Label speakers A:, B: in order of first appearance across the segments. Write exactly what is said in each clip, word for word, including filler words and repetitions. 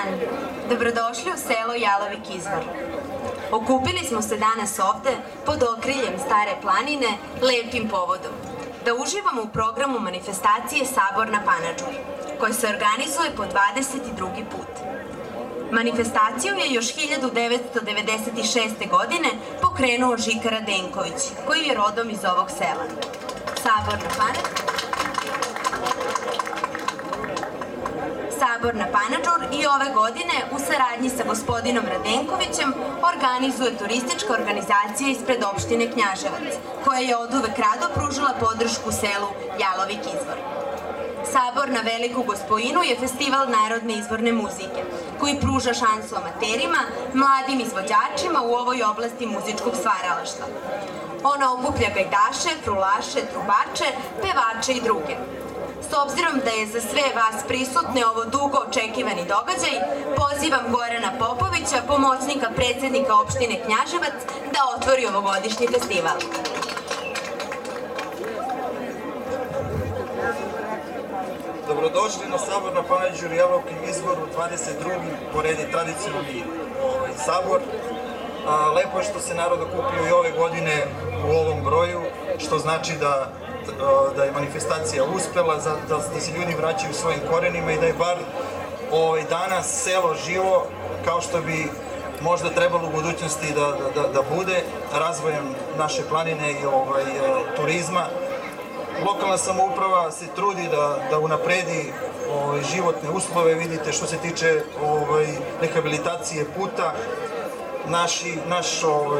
A: dan, dobrodošli u selo Jalovik izvor. Okupili smo se danas ovde pod okriljem Stare planine lepim povodom, da uživamo u programu manifestacije Sabor na Panadžur, koja se organizuje po dvadeset drugi put. Manifestaciju je još hiljadu devetsto devedeset šeste. godine pokrenuo Žika Radenković, koji je rodom iz ovog sela. Sabor na Panadžur Sabor na Panadžur i ove godine u saradnji sa gospodinom Radenkovićem organizuje turistička organizacija ispred opštine Knjaževac, koja je oduvek rado pružila podršku selu Jalovik izvor. Sabor na Veliku Gospojinu je festival narodne izvorne muzike, koji pruža šansu amaterima, mladim izvođačima u ovoj oblasti muzičkog stvaralaštva. Ona okuplja gajdaše, frulaše, trubače, pevače i druge. S obzirom da je za sve vas prisutne ovo dugo očekivani događaj, pozivam Gorana Popovića, pomoćnika predsednika opštine Knjaževac, da otvori ovogodišnji festival.
B: Dobrodošli na Sabor na Panadžur i Jalovik izvor u dvadeset drugi po redi tradicionalni sabor. Lepo je što se narod okupio i ove godine u ovom broju, što znači da da je manifestacija uspela, da se ljudi vraćaju svojim korenima i da je bar danas selo živo kao što bi možda trebalo u budućnosti da bude, razvojem naše planine i turizma. Lokalna samouprava se trudi da unapredi životne uslove, vidite što se tiče rehabilitacije puta. Naš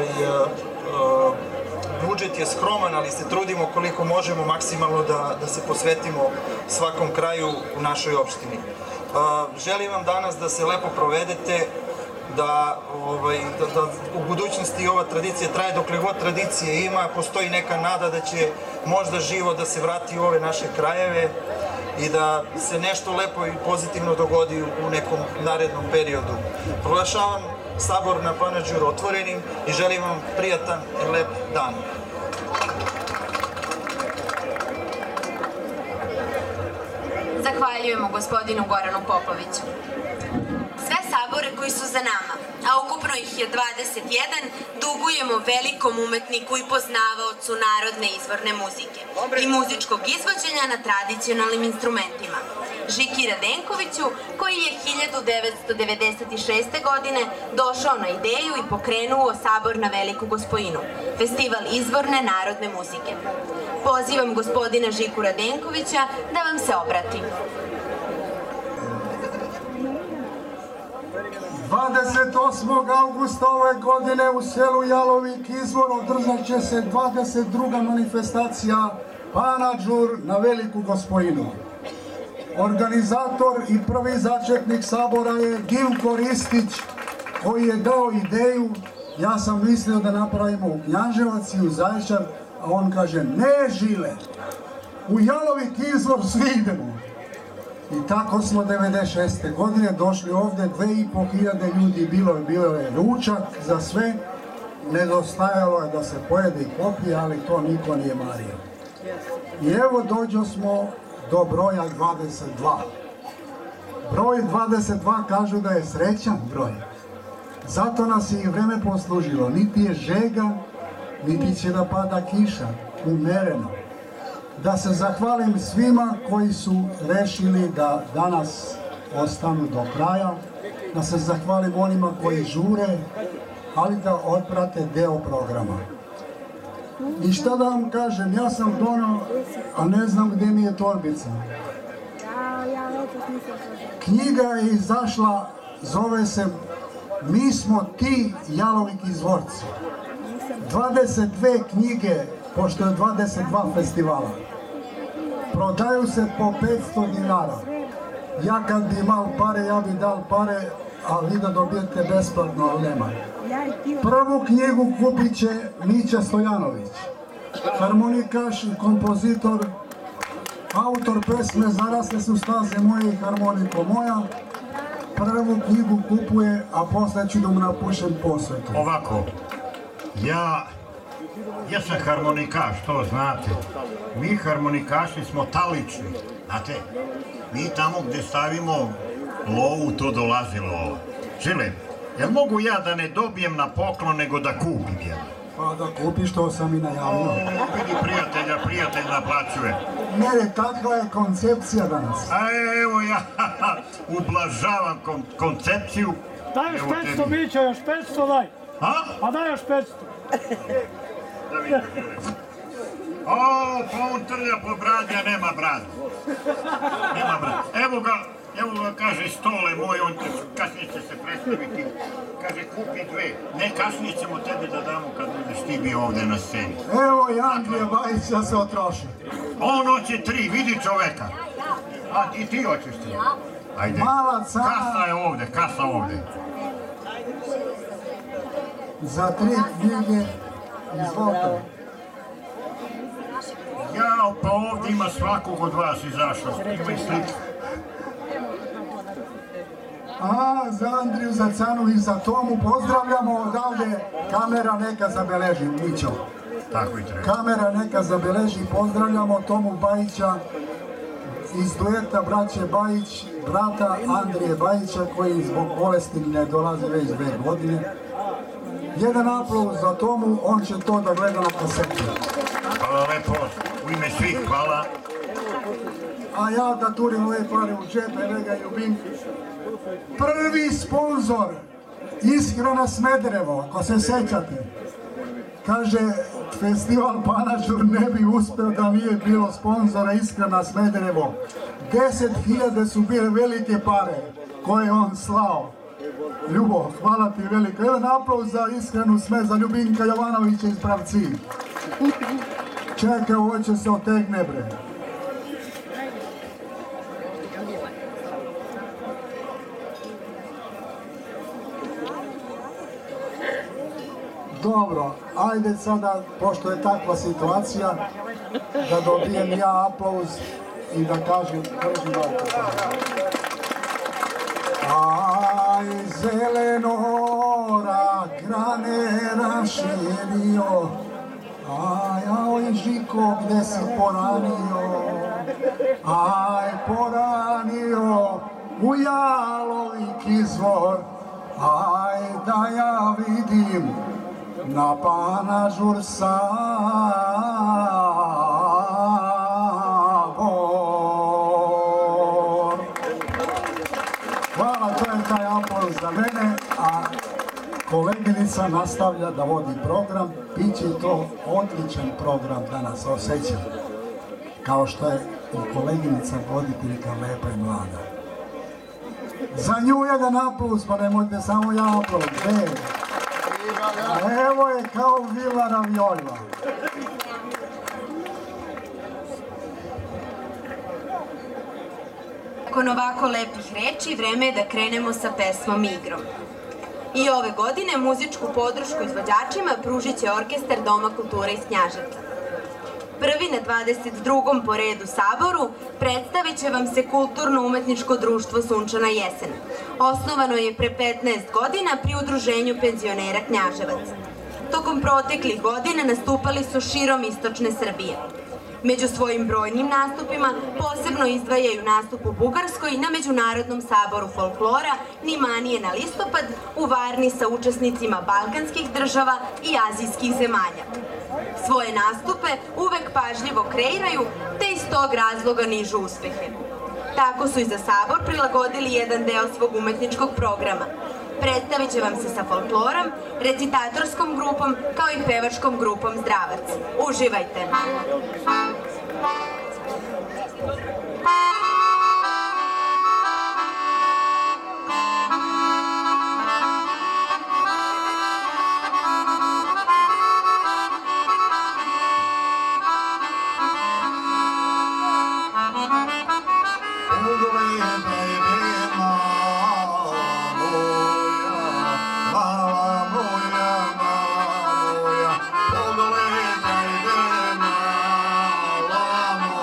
B: budžet je skroman, ali se trudimo koliko možemo maksimalno da se posvetimo svakom kraju u našoj opštini. Želim vam danas da se lepo provedete, da u budućnosti ova tradicija traje dokle god tradicije ima, postoji neka nada da će možda živo da se vrati u ove naše krajeve i da se nešto lepo i pozitivno dogodi u nekom narednom periodu. Proglašavam Sabor na Panadžur otvorenim i želim vam prijatan i lep dan.
A: Zahvaljujemo gospodinu Goranu Popoviću. Sve sabore koji su za nama, a ukupno ih je dvadeset jedan, dugujemo velikom umetniku i poznavaocu narodne izvorne muzike i muzičkog izvođenja na tradicionalnim instrumentima, Žiki Radenkoviću, koji je hiljadu devetsto devedeset šeste. godine došao na ideju i pokrenuo Sabor na Veliku Gospojinu, festival izvorne narodne muzike. Pozivam gospodina Žiku Radenkovića da vam se obrati.
C: dvadeset osmog avgusta ove godine u selu Jalovik izvor održat će se dvadeset druga manifestacija Panadžur na Veliku Gospojinu. Organizator i prvi začetnik sabora je Gilko Ristić, koji je dao ideju. Ja sam mislio da napravimo u Knjaževac i u Zaječar, a on kaže ne Žile, u Jalovik izvor svi idemo. I tako smo devedeset šeste. godine došli ovde, dve i po hiljade ljudi bilo je, bilo je ručak za sve, nedostajalo je da se pojede i popije, ali to niko nije mario. I evo dođo smo do broja dvadeset dva. Broj dvadeset dva kažu da je srećan broj. Zato nas je i vreme poslužilo. Niti je žega, niti će da pada kiša, umereno. Da se zahvalim svima koji su rešili da danas ostanu do kraja, da se zahvalim onima koji žure, ali da otprate deo programa. I šta da vam kažem, ja sam donao, a ne znam gde mi je torbica. Knjiga je izašla, zove se Mi smo ti Jalovik izvorci. dvadeset dve knjige, pošto je dvadeset dva festivala. Prodaju se po petsto dinara. Ja kad bi imao pare, ja bi dal pare, a vi da dobijete besplatno, ali nema. Prvu knjigu kupit će Mića Stojanović, harmonikaš i kompozitor, autor pesme Zarasle su staze moje i harmoniko moja. Prvu knjigu kupuje, a posle ću da mu napušem posvetu.
D: Ovako, ja Ja sam harmonikaš, to znate. Mi harmonikaši smo talični, znate. Mi tamo gde stavimo lovu to dolazilo ovo. Žile, jel mogu ja da ne dobijem na poklon, nego da kupim jedno?
C: Pa da kupiš, to sam i najavio.
D: Vidi prijatelja, prijatelj naplaćuje.
C: Ne, takva je koncepcija danas.
D: A evo ja ublažavam koncepciju.
E: Daj još petsto, Mićo, još petsto daj.
D: A?
E: Pa daj još petsto.
D: Da vidim. O, pa on trlja po bradi, a nema bradu. Nema bradu. Evo ga, evo ga, kaže, stole moj, on kasnije će se predstaviti. Kaže, kupi dve. Ne, kasnije ćemo tebi da damo kad budeš ti bio ovde na sceni.
C: Evo i Andrija Bajić da se otroši.
D: On hoće tri, vidi čoveka. A i ti hoćeš tri. Ajde.
C: Mala cana.
D: Kasa je ovde, kasa ovde.
C: Za tri knjige izvolite.
D: Ja, pa ovdje ima svakog od vas izašao. Ima i slike.
C: A, za Andriju, za Canu i za Tomu pozdravljamo odavde. Kamera neka zabeleži, Mićo.
D: Tako i treba.
C: Kamera neka zabeleži, pozdravljamo Tomu Bajića iz dueta braće Bajić, brata Andrije Bajića koji zbog bolesti ne dolazi već dve godine. Jedan aplauz za Tomu, on će to da gleda na kasetu.
D: Hvala lepo, u ime svih hvala.
C: A ja da turim ove pare u džep, evo ga Ljubin. Prvi sponzor Ishrana Smederevo, ako se sećate. Kaže, festival Panažur ne bi uspeo da nije bilo sponzora Ishrana Smederevo. Deset hiljade su bile velike pare koje on slao. Ljubo, hvala ti veliko. Jedan aplauz za Ishranu Sme, za Ljubinka Jovanovića iz Pravci. Čekaj, ovo će se otegne, bre. Dobro, ajde sada, pošto je takva situacija, da dobijem ja aplauz i da kažem, prvi malo. Aj, zelenora, grane raširio, aj, aj, Žiko, gde si poranio, aj, poranio, u jalovik izvor, aj, da ja vidim, na Panažur Sabor. Hvala, to je taj aplauz za mene, a koleginica nastavlja da vodi program. Biće to odličan program danas, osjećam. Kao što je i koleginica voditeljka lepa i mlada. Za nju jedan aplauz, pa nemojte samo ja aplauz. Evo je kao vila Ravijojla.
A: Nakon ovako lepih reči, vreme je da krenemo sa pesmom Igrom. I ove godine muzičku podršku izvođačima pružit će Orkestar Doma kulture iz Knjaževca. Prvi na dvadeset drugom po redu Saboru predstavit će vam se Kulturno-umetničko društvo Sunčana jesen. Osnovano je pre petnaest godina pri Udruženju penzionera Knjaževac. Tokom proteklih godina nastupali su širom istočne Srbije. Među svojim brojnim nastupima posebno izdvajaju nastup u Bugarskoj na Međunarodnom saboru folklora Nimanije na listopad u Varni sa učesnicima balkanskih država i azijskih zemalja. Svoje nastupe uvek pažljivo kreiraju, te iz tog razloga nižu uspehe. Tako su i za Sabor prilagodili jedan deo svog umetničkog programa. Predstavit će vam se sa folklorom, recitatorskom grupom, kao i pevačkom grupom Zdravac. Uživajte!
C: Mama,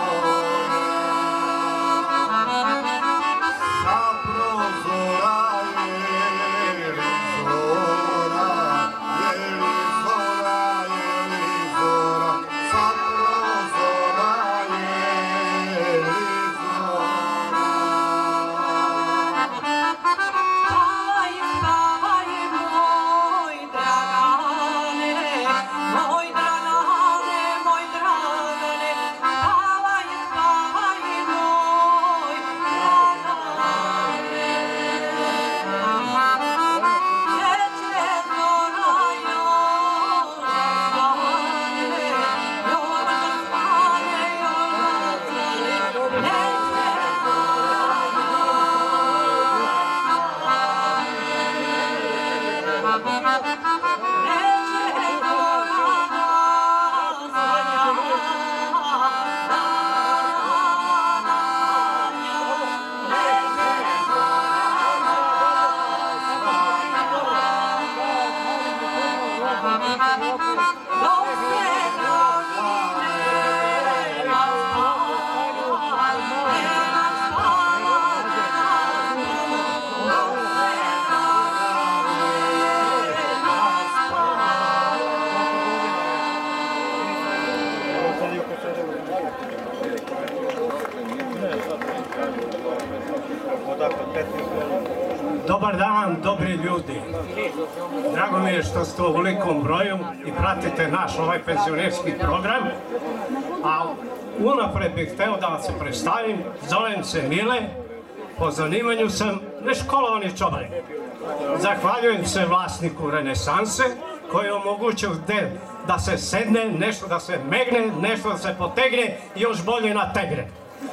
F: Dobar dan, dobri ljudi. Drago mi je što ste u velikom broju i pratite naš ovaj penzionerski program. A unapred bih hteo da vam se predstavim. Zovem se Mile, po zanimanju sam neškolovani čoban. Zahvaljujem se vlasniku Renesanse koji je omogućio da se sedne, nešto da se megne, nešto da se potegne i još bolje nategne.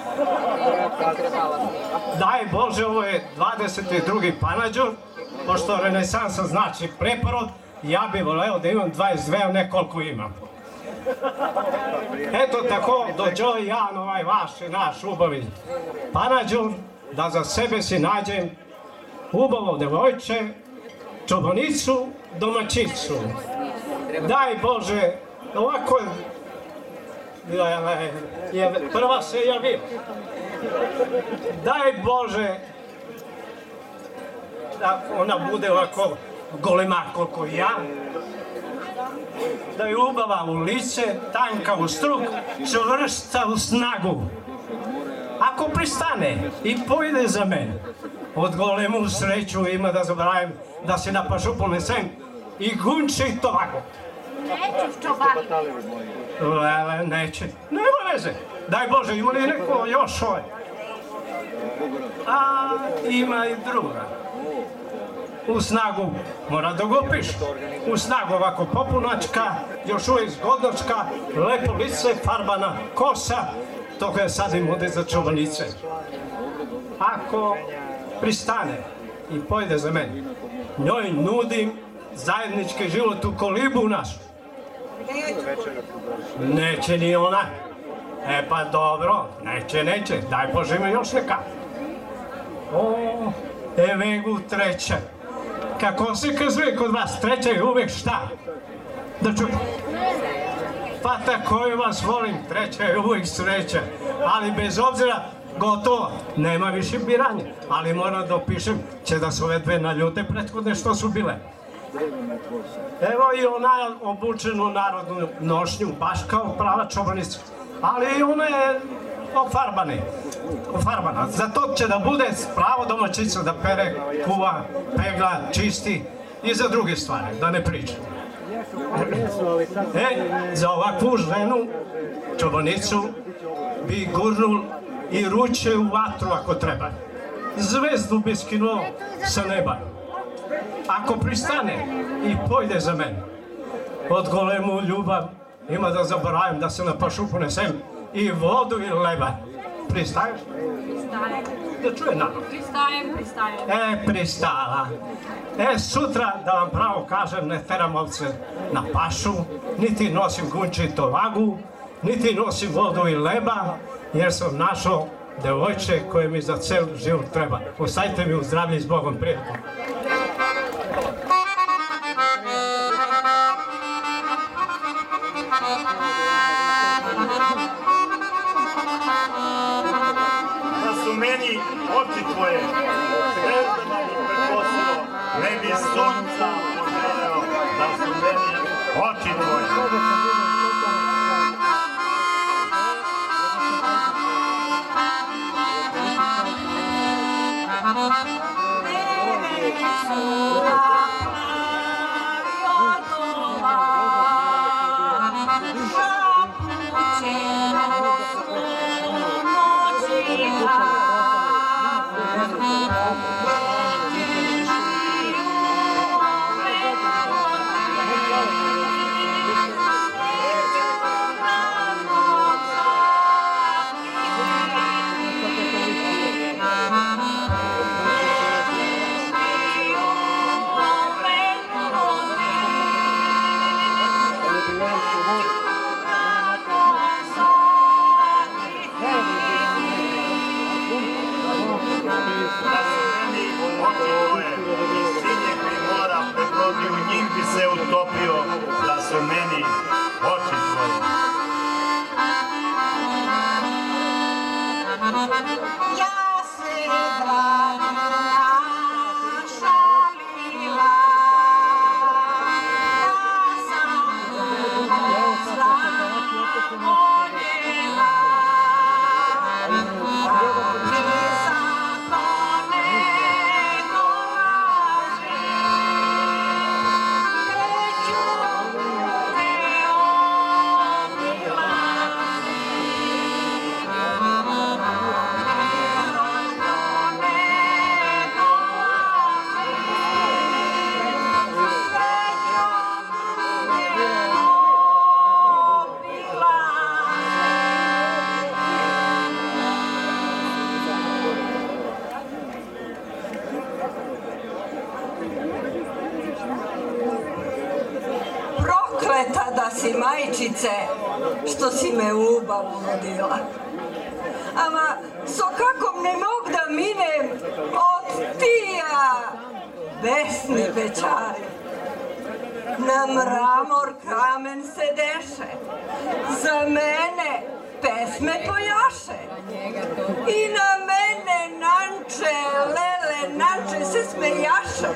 F: Daj Bože, ovo je dvadeset drugi panađur, pošto Renesansa znači preporod, ja bih voleo da imam dvadeset dve, a ne koliko imam. Eto tako dođo i ja na ovaj vaš i naš ubavi panađur, da za sebe si nađem ubavo devojče, čobanicu, domaćicu. Daj Bože, ovako je prva se javila. Daj Bože da ona bude ovako golema koliko ja, da je ubava u lice, tanka u struk, čvrsta u snagu. Ako pristane i pojde za mene, od golemu sreću ima da zaboravim da se na pašu ponesem i gunči tovago.
A: Neću čobani.
F: Lele, neće. Nema veze. Daj Bože, ima li neko još ovaj? A ima i druga. U snagu mora da go piše. U snagu ovako popunačka, još uvijek zgodnočka, lepo lice, farbana kosa, toga je sad im ode za čobanice. Ako pristane i pojde za mene, njoj nudim zajednički život u kolibu našu. Neće ni ona. E pa dobro, neće, neće. Daj Bože ima još neka. O, evegu treća. Kako se kazuje kod vas, treća je uvek šta? Da čujem. Pa tako i vas volim, treća je uvek sreća. Ali bez obzira, gotovo, nema više biranja. Ali moram da opišem, će da se ove dve naljute prethodne što su bile. Evo i ona obučena u narodnu nošnju, baš kao prava čobanica. Ali i ona je ofarbana. Zato će da bude pravo domaćica da pere, kuva, pegla, čisti i za druge stvari, da ne pričam. E, za ovakvu ženu, čobanicu, bi gurnul i ruče u vatru ako treba. Zvezdu bi skinuo sa neba. Ako pristane i pojde za mene, od golemu ljubav ima da zaboravim da se na pašu ponesem i vodu i leba. Pristaješ?
G: Pristajem.
F: Da čuje narod.
G: Pristajem, pristajem.
F: E, pristala. E, sutra, da vam pravo kažem, ne teram ovce na pašu, niti nosim gunče i tovagu, niti nosim vodu i leba, jer sam našao devojče koje mi za cel život treba. Ostajte mi u zdravlje i s Bogom, prijatno.
D: Da su meni oči tvoje, zvezdama mi prekosilo, ne bi sunca poželeo, da su meni oči tvoje.
G: Thank you.
H: Ja se drago našalila, da sam sla voljela, ti zakone dolaže, neću te omila. Prokleta da si, majčice, što si me u ubavu vodila. Ama, so kako ne mog da minem od tija besni pečari. Na mramor kamen se deše, za mene pesme pojaše. I na mene nanče, lele, nanče se smejaše.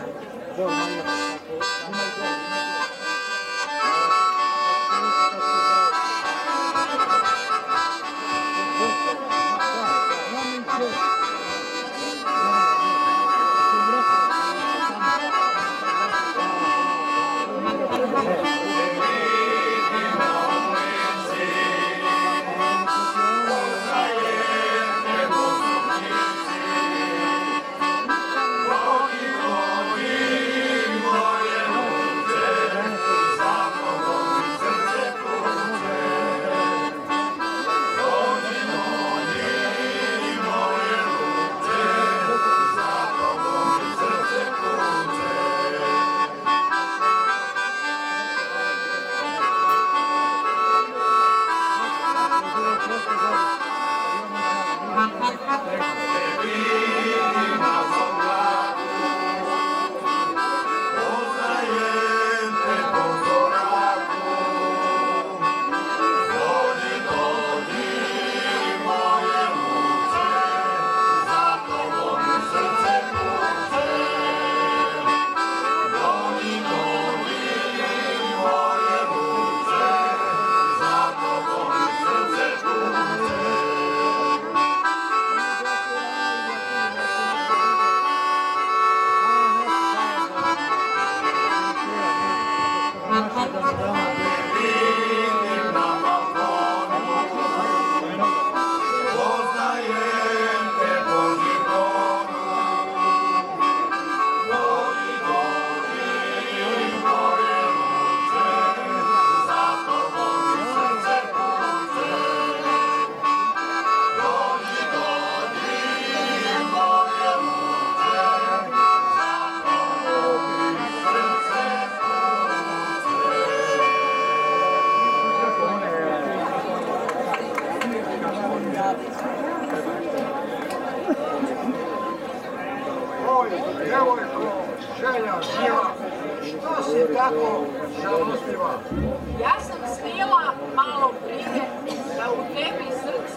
G: Ja sam snila malo prije da u tebi srce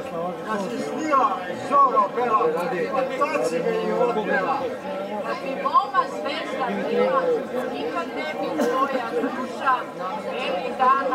I: Da si snila zoro bela, pa tad si me i odbila.
G: da bi moma zvezda bila, nikad ne bi tvoja duša beli dana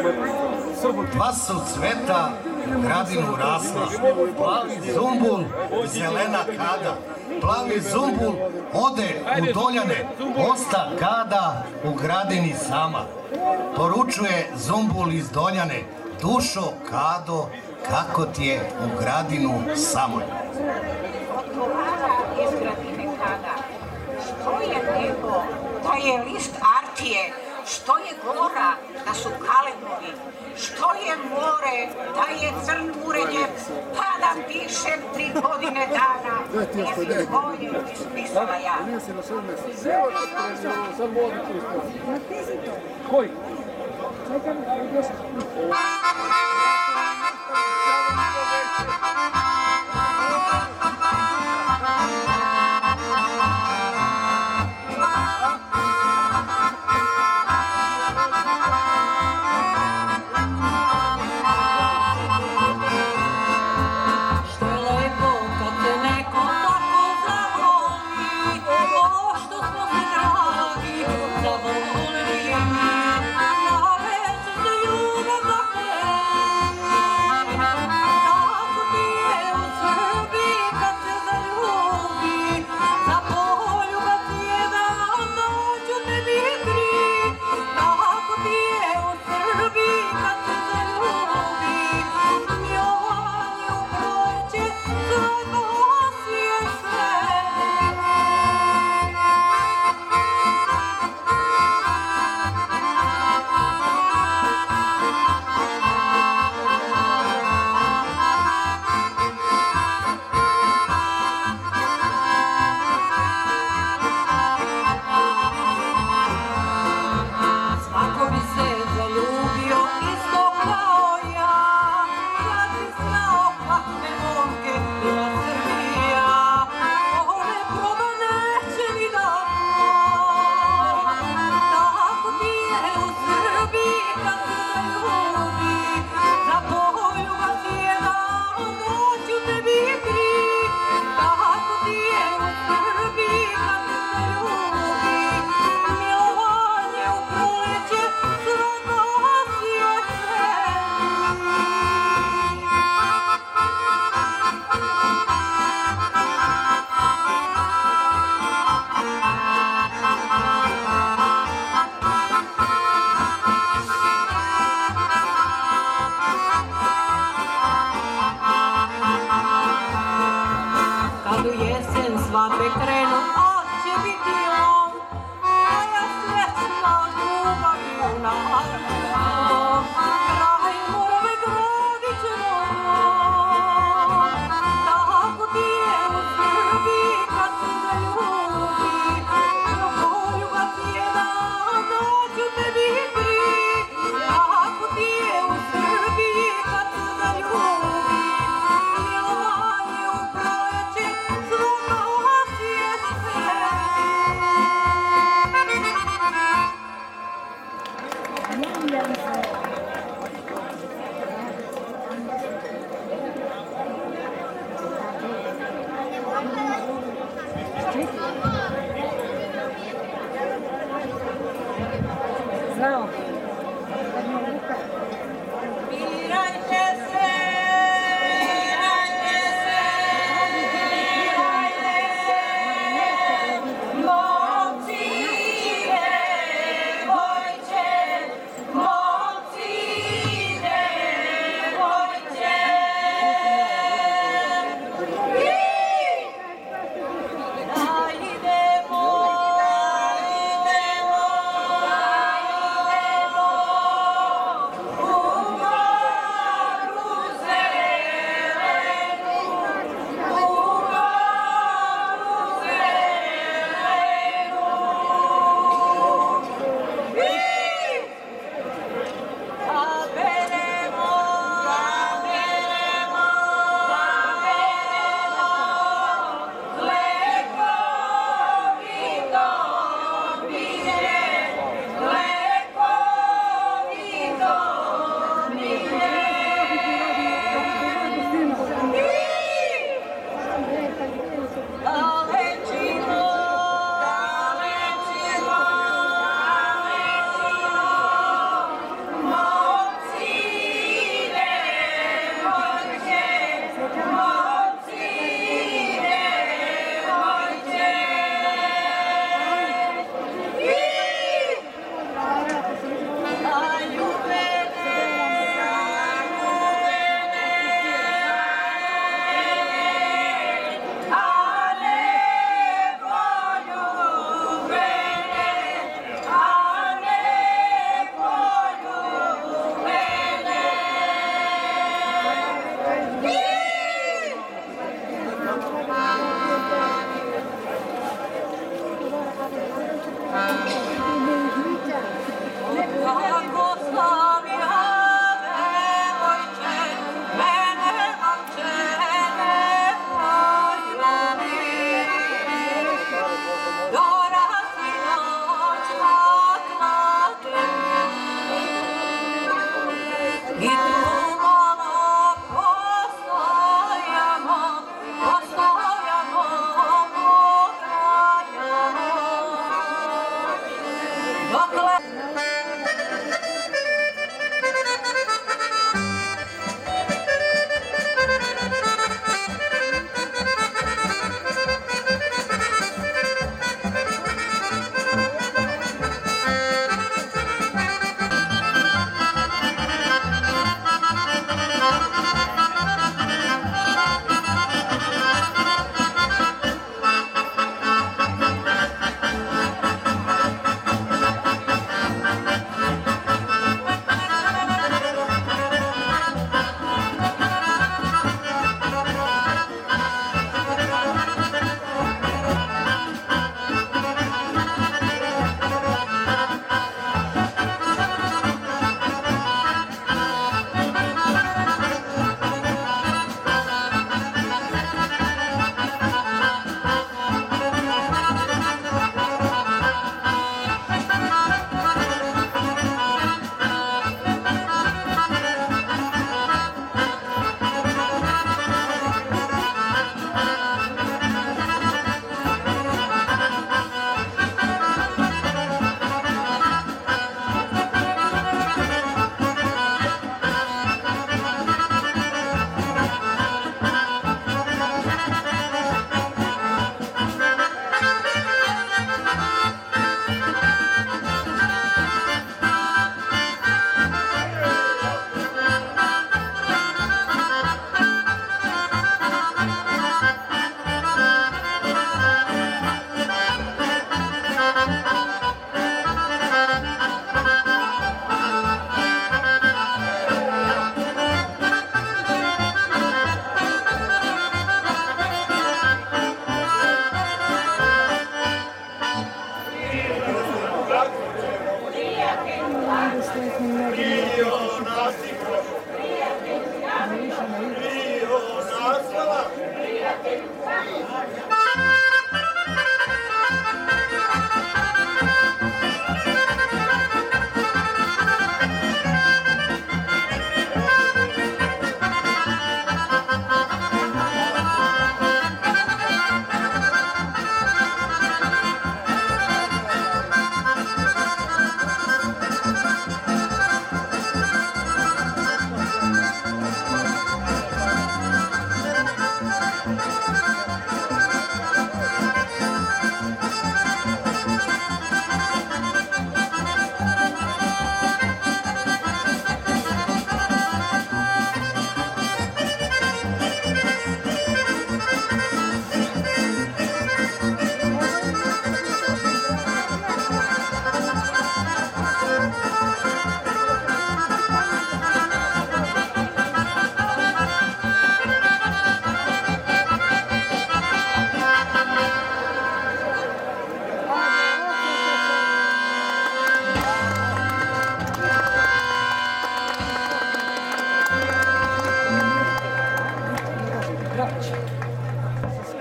J: Dva su cveta u gradinu rasla, plavi zumbul i zelena kada. Plavi zumbul ode u Doljane, osta kada u gradini sama. Poručuje zumbul iz Doljane, dušo kado, kako ti je u gradinu samoj.
K: Odgovara iz gradine kada, što je nebo, da je list artije, što je gora, da su kalemovi, što je more, da je crn uređen, pa da pišem tri godine dana, nije bolje ispisala ja.
I: Koji?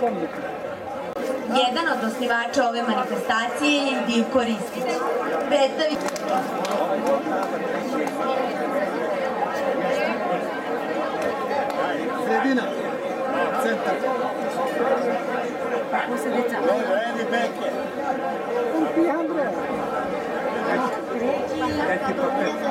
A: Jedan od osnivača ove manifestacije je i Divko Ristić. Predstavit
I: Sredina, centar. Posljedica. Redi beke. Ti Andreja. Peti po peti.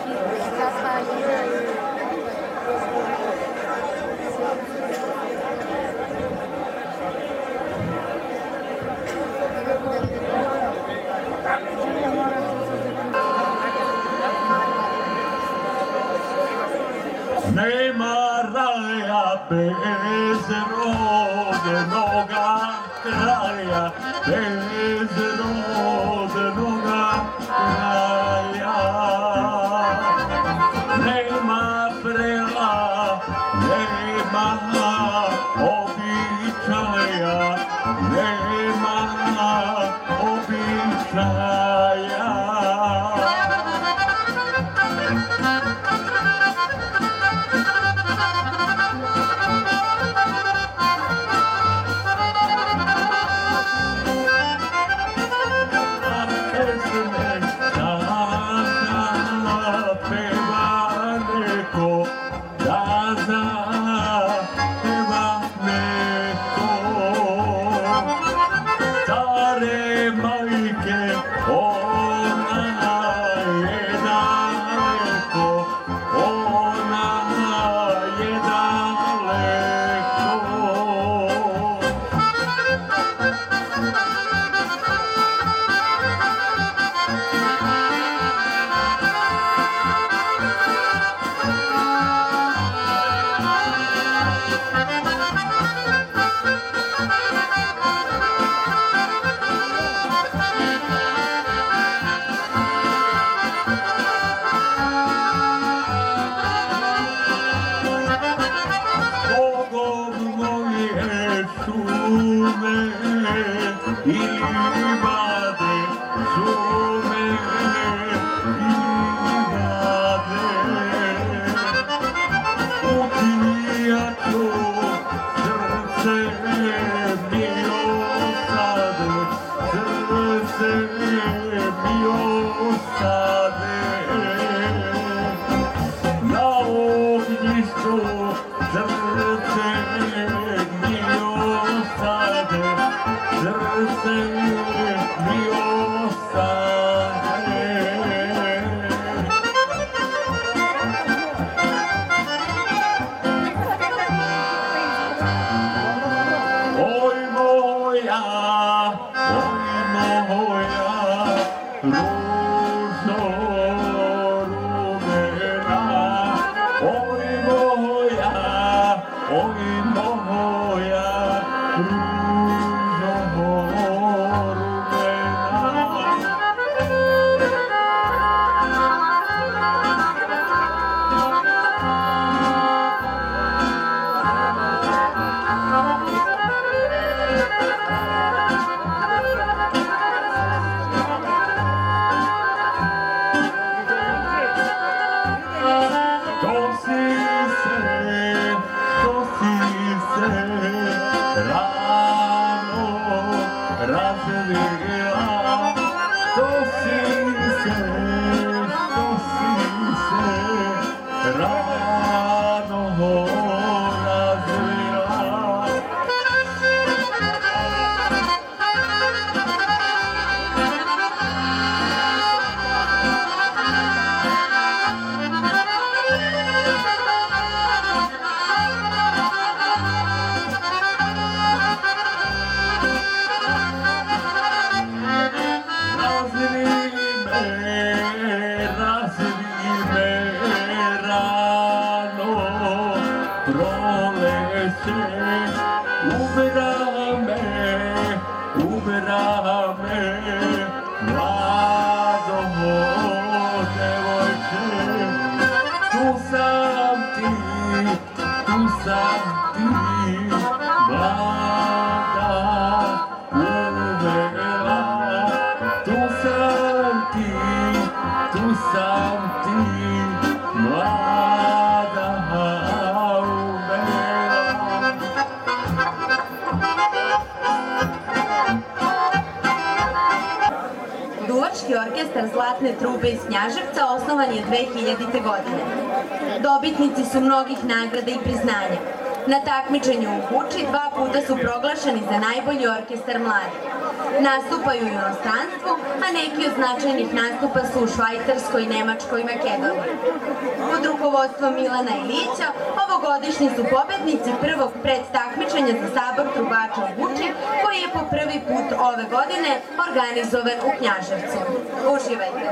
L: Nema raja bez rodnoga kraja, bez rodnoga kraja. Nema prela, nema običaja, nema običaja. Ružo rumena
A: Muzički orkestar Zlatne trube iz Knjaževca osnovan je dve hiljadite. godine. Dobitnici su mnogih nagrada i priznanja. Na takmičenju u Guči dva puta su proglašeni za najbolji orkestar mladih. Nastupaju u inostranstvu, a neki od značajnih nastupa su u Švajcarskoj, Nemačkoj i Makedoniji. Pod rukovodstvom Milana Ilića, ovogodišnji su pobednici prvog predtakmičenja za sabor trubača u Guči, koji je po prvi put ove godine organizovan u Knjaževcu. Uživajte!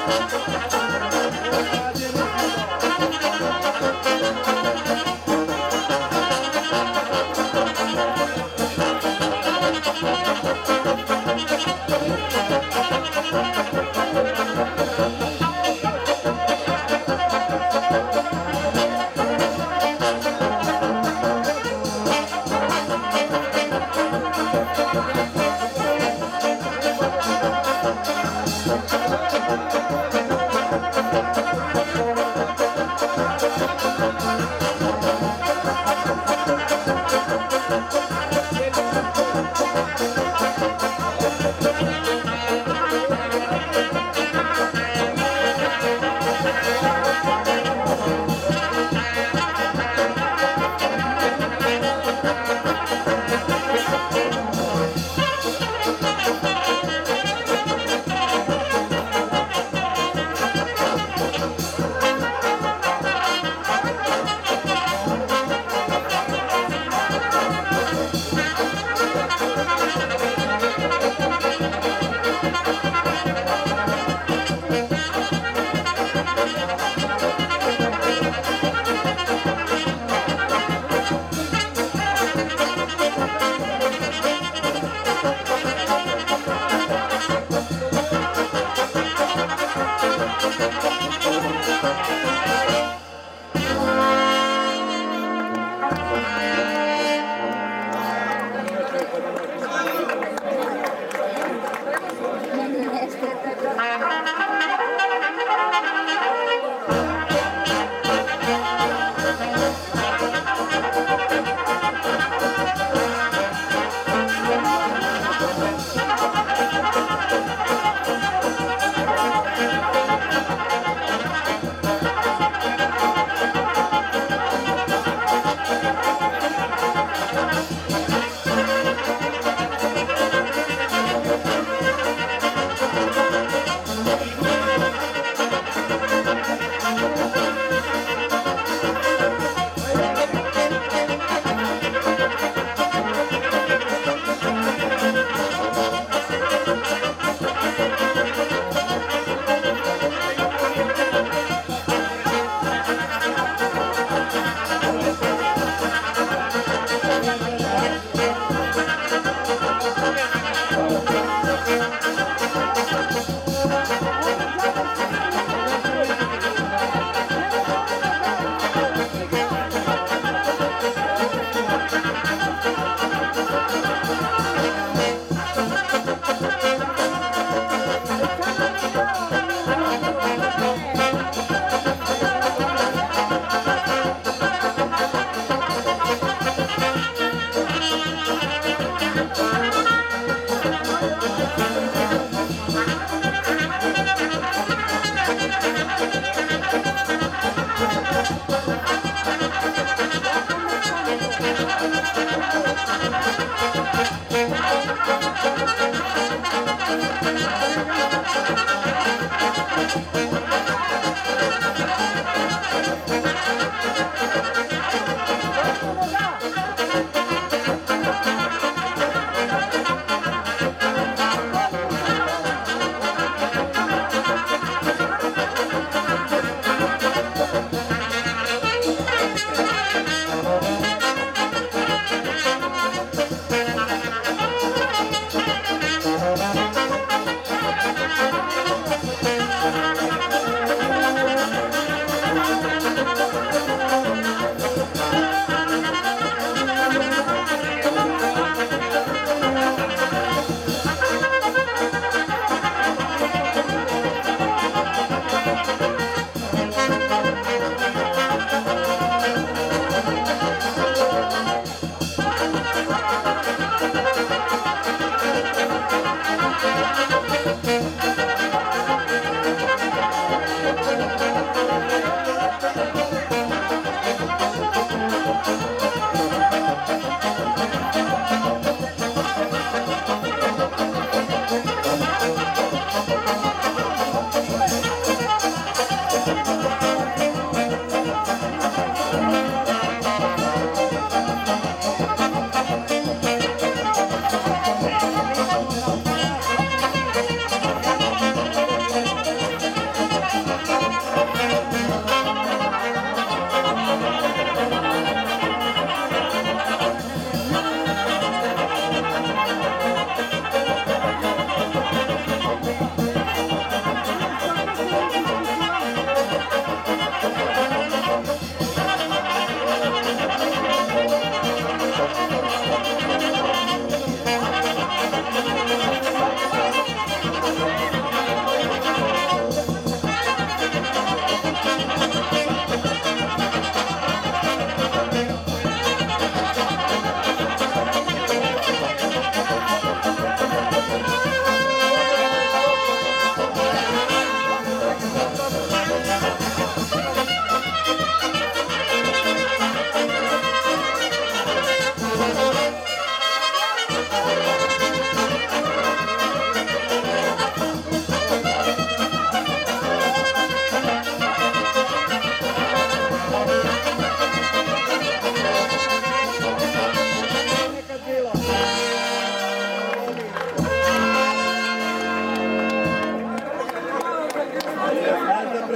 M: Thank you.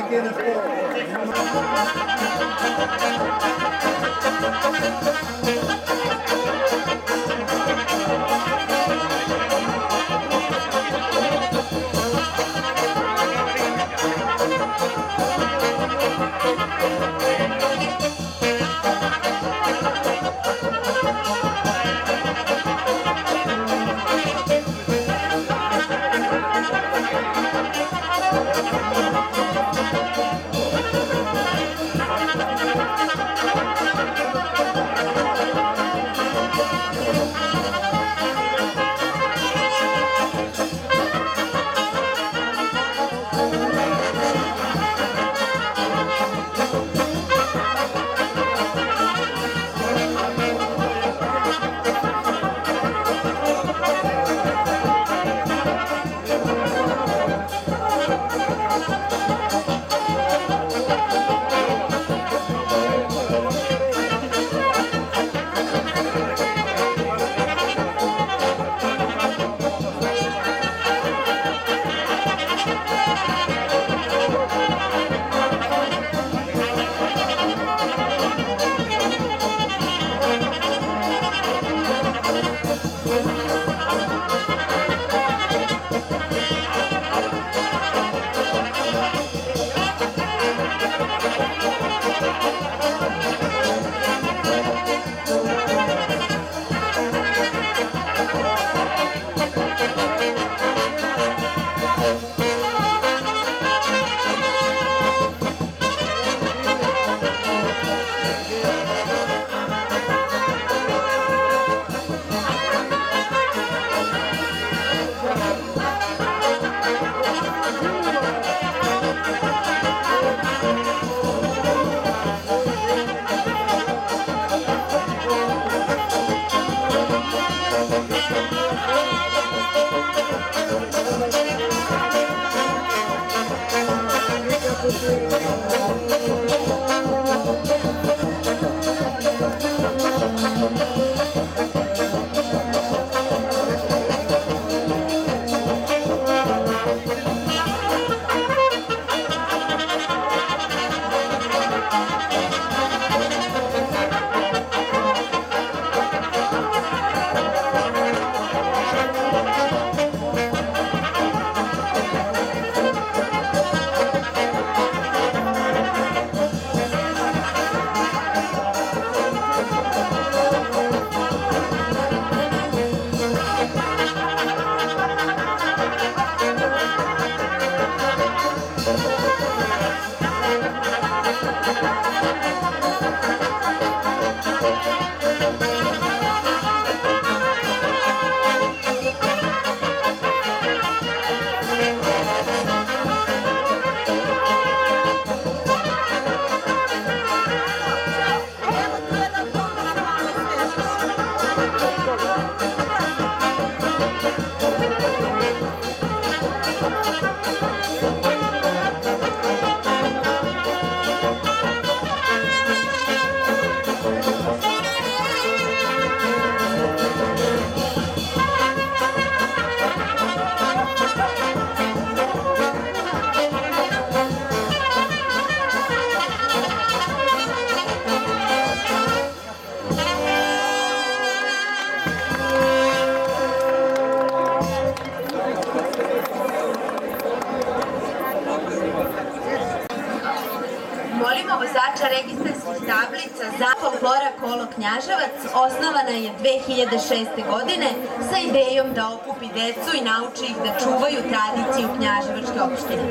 A: Molimo vozača registarskih tablica za folklora Kolo Knjaževac osnovana je dve hiljade šeste. godine sa idejom da okupi decu i nauči ih da čuvaju tradiciju Knjaževačke opštine.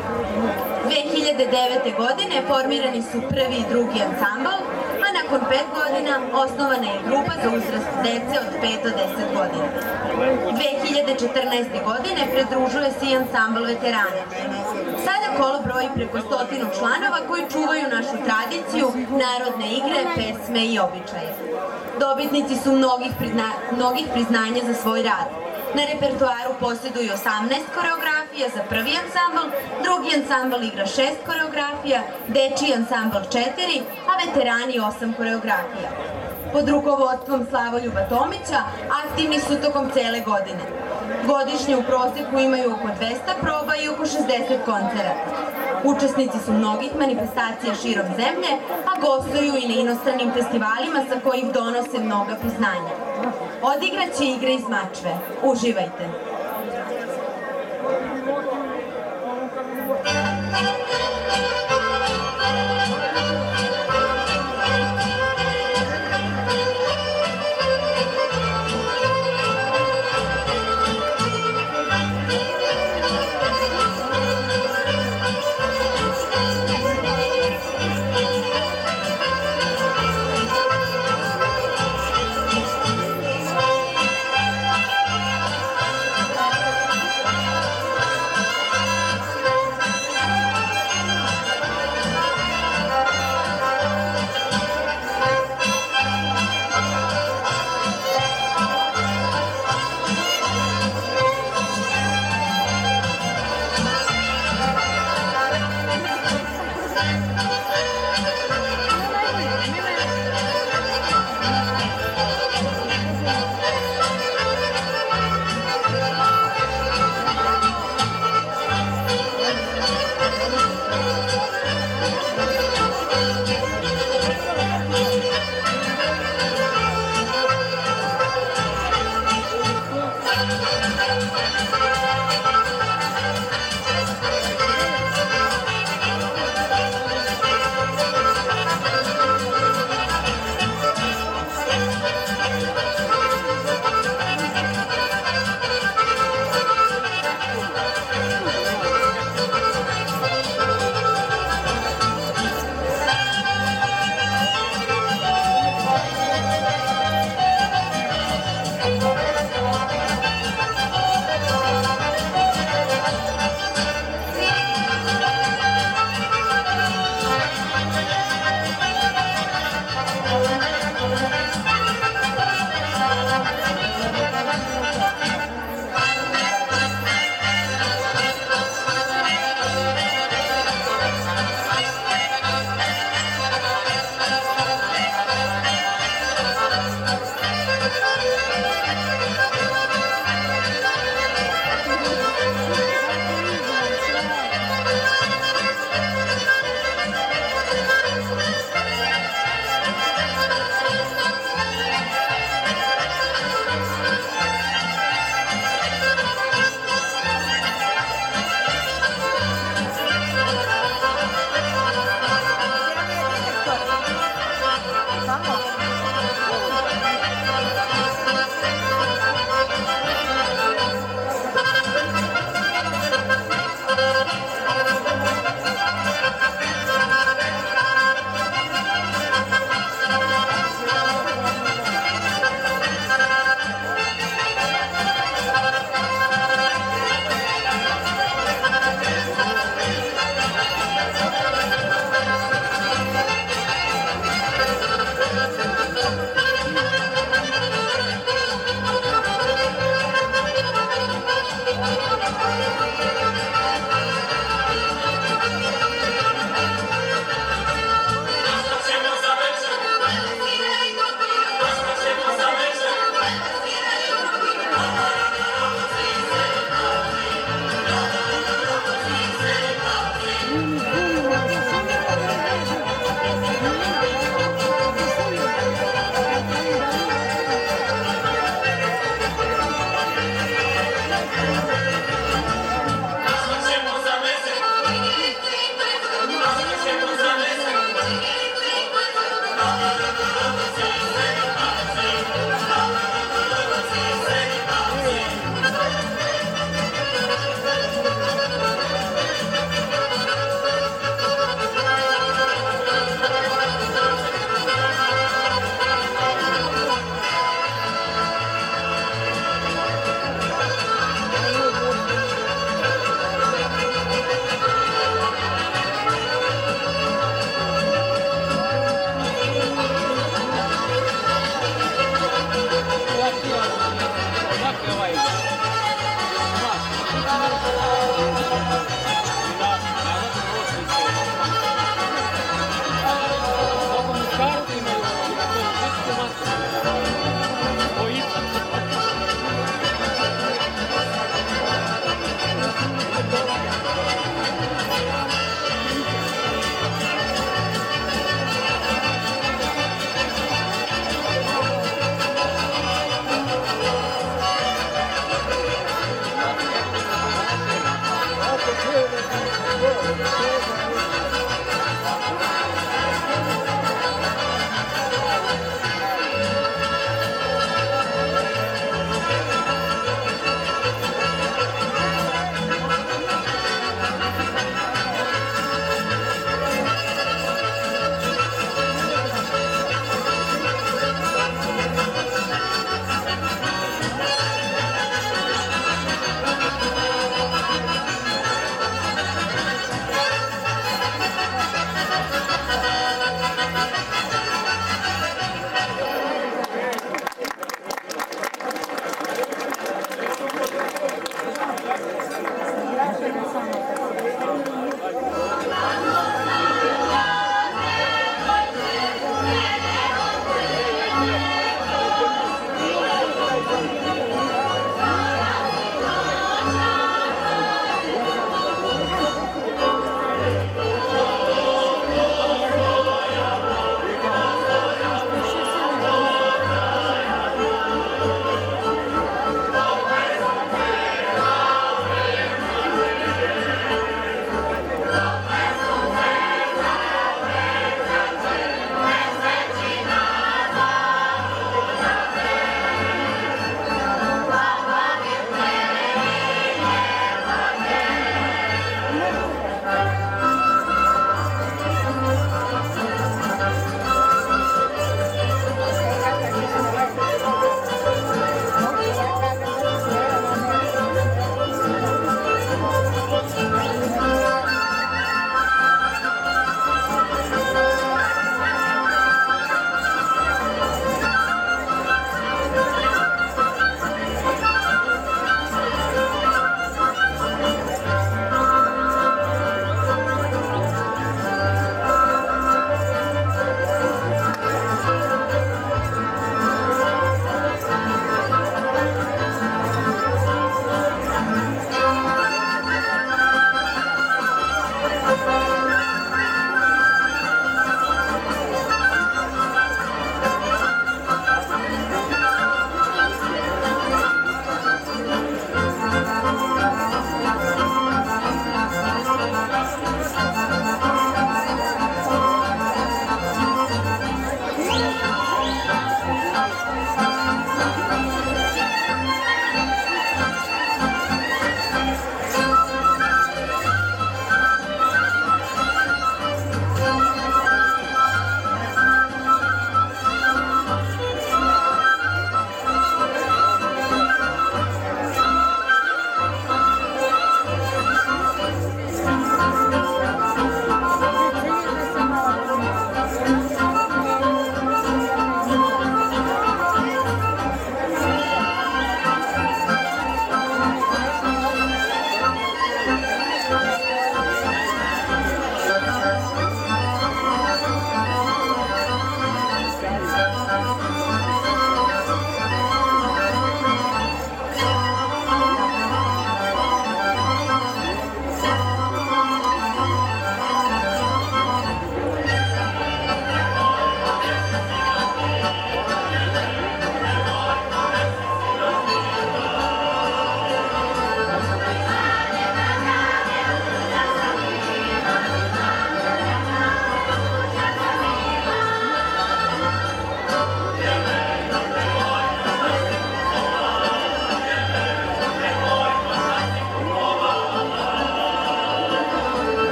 A: dve hiljade devete. godine formirani su prvi i drugi ansambl, a nakon pet godina osnovana je grupa za uzrast dece od pet do deset godina. dve hiljade četrnaeste. godine pridružuje se i ansambl veterana. Sada kolo broji preko stotinu članova koji čuvaju našu tradiciju, narodne igre, pesme i običaje. Dobitnici su mnogih, prizna, mnogih priznanja za svoj rad. Na repertoaru posjeduju osamnaest koreografija za prvi ansambl, drugi ansambl igra šest koreografija, dečiji ansambl četiri, a veterani osam koreografija. Pod rukovodstvom Slavoljuba Tomića aktivni su tokom cele godine. Godišnje u proseku imaju oko dvesta proba i oko šezdeset koncerata. Učesnici su mnogih manifestacija širom zemlje, a gostuju i na inostranim festivalima sa kojih donose mnoga priznanja. Odigraće igre iz Mačve. Uživajte!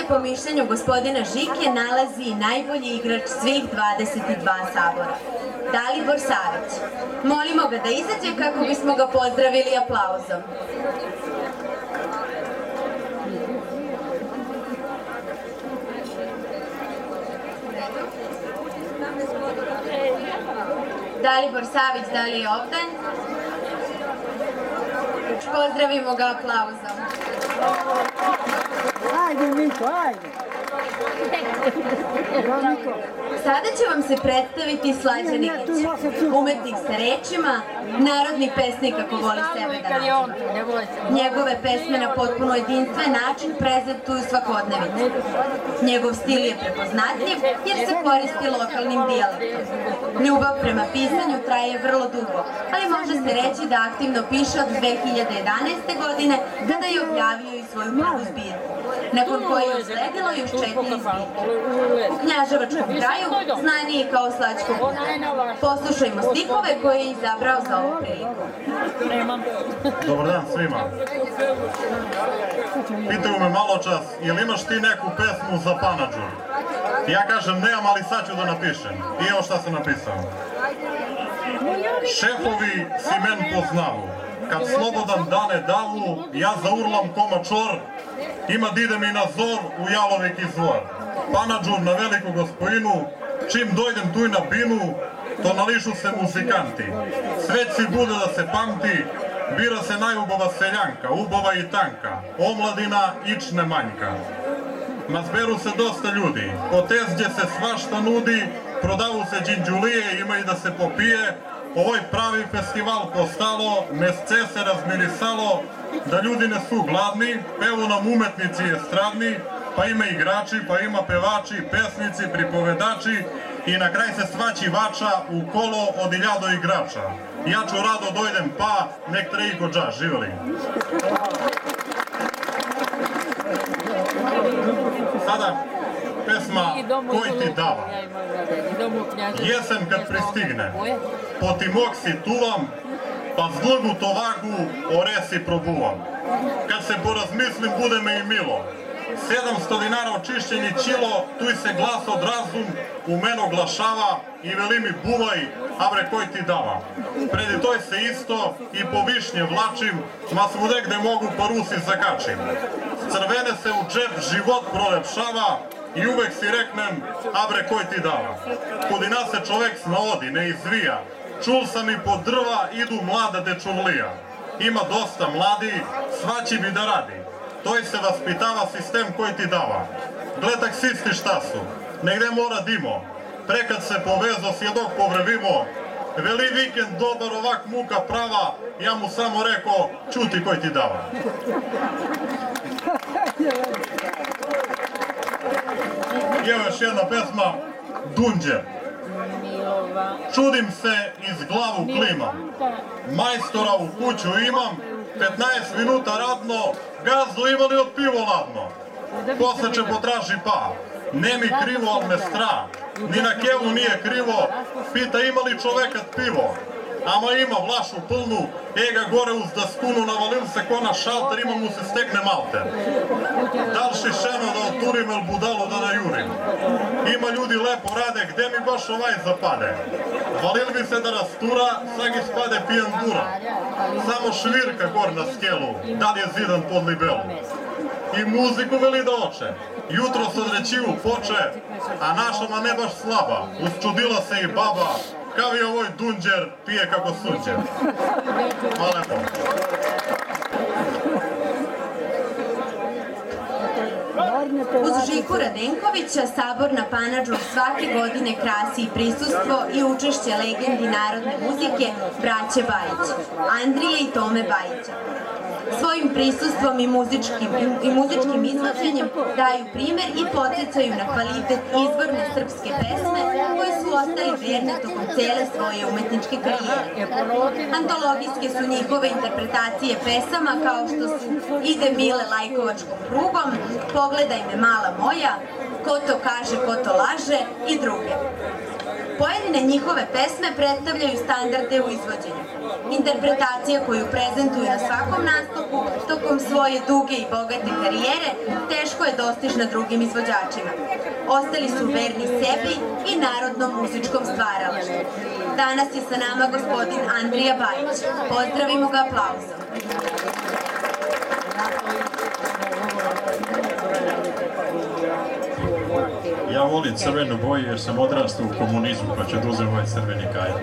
A: po mišljenju gospodina Žike nalazi najbolji igrač svih dvadeset dva sabora, Dalibor Savić. Molimo ga da izađe kako bismo ga pozdravili aplauzom. Dalibor Savić, da li je ovde? Pozdravimo ga aplauzom.
E: Ajde, Miko, ajde.
A: Sada će vam se predstaviti Slađan Ilić, umetnik sa rečima, narodni pesnik kako voli sebe da naziva. Njegove pesme na potpuno jedinstven način prezentuju svakodnevicu. Njegov stil je prepoznatljiv jer se koristi lokalnim dijalektom. Ljubav prema pisanju traje vrlo dugo, ali može se reći da aktivno piše od dve hiljade jedanaeste. godine kada je objavio i svoju prvu zbirku, nakon koje je usledilo još četiri zbirke. U knjaževačkom kraju znaniji kao Slađko Buda. Poslušajmo stihove koje je izabrao za ovu priliku.
M: Dobar dan svima. Pitaju me malo čas, jel imaš ti neku pesmu za Panadžur? Ja kažem nemam, ali sad ću da napišem. I evo šta sam napisao. Šefovi si men poznavu, kad slobodan dane davu, ja zaurlam koma čor, ima da idem i na zor u jalovik izvor. Panadžur na veliku gospojinu, čim dojdem tu i na binu, to nališu se muzikanti. Sveci bude da se pamti, bira se najubova seljanka, ubova i tanka, omladina ične manjka. Ma zberu se dosta ljudi, po tezđe se svašta nudi, prodavu se džinđulije, ima i da se popije. Ovoj pravi festival postalo, mesce se razmirisalo, da ljudi ne su gladni, pevu nam umetnici estradni, pa ima igrači, pa ima pevači, pesnici, pripovedači i na kraj se svači vača u kolo od iljado igrača. Ja ću rado dojdem pa, nek treji kođa, živjeli. Sada pesma Koji ti dava. Jesen kad pristigne, po Timoksi tuvam, pa zglgu tovagu o resi probuvam. Kad se porazmislim, bude me i milo. sedamsto dinara očišćeni čilo, tu i se glas od razum u mene oglašava i veli mi buvaj, a bre koji ti dava. Predi toj se isto i po višnje vlačim, ma svude gde mogu po Rusi zakačim. Crvene se u džep život prolepšava i uvek si reknem, a bre koji ti dava. Kudina se čovek snaodi, ne izvija, čul sam i po drva idu mlada dečurlija. Ima dosta mladi, svaći bi da radi. Toj se vaspitava sistem koji ti dava. Gle taksisti šta su, negde mora dimo, prekad se povezo sjedok povrevimo, veli vikend dobar ovak muka prava, ja mu samo rekao, čuti koji ti dava. I evo još jedna pesma, Dunđer. Čudim se iz glavu klimam, majstora u kuću imam, petnaest minuta radno, gazdu imali od pivo ladno. Posle će potraži pa, ne mi krivo, al me strah, ni na kevu nije krivo, pita ima li čovekat pivo. Ama ima vlašu plnu, ega gore uz daskunu, navalil se ko na šalter, ima mu se stekne malter. Dal šišeno da oturim, el budalu da najurim. Ima ljudi lepo rade, gde mi baš ovaj zapade. Valil bi se da rastura, sag ispade pijan dura. Samo švirka gor na skelu, da li je zidan pod libelu. I muziku veli da oče, jutro se odrećivu poče, a našama ne baš slaba, usčudila se i baba, kao i ovoj Dunđer pije kako sunđer. Hvala lepo.
A: Uz Žiku Radenkovića sabor na Panadžur svake godine krasi i prisustvo i učešće legendi narodne muzike braće Bajić, Andrije i Tome Bajića. Svojim prisustvom i muzičkim, i muzičkim izvođenjem daju primer i podsjećaju na kvalitet izvorne srpske pesme koje su ostali verne tokom cele svoje umetničke karijere. Antologijske su njihove interpretacije pesama kao što su Ide Mile lajkovačkom prugom, Pogledaj me mala moja, Ko to kaže, ko to laže i druge. Pojedine njihove pesme predstavljaju standarde u izvođenju. Interpretacija koju prezentuju na svakom nastupu tokom svoje duge i bogate karijere teško je dostižna drugim izvođačima. Ostali su verni sebi i narodnom muzičkom stvaralaštvu. Danas je sa nama gospodin Andrija Bajić. Pozdravimo ga aplauzom.
N: Ja volim crvenu boju jer sam odrastao u komunizmu, pa ću da uzem ovaj crveni kajdan.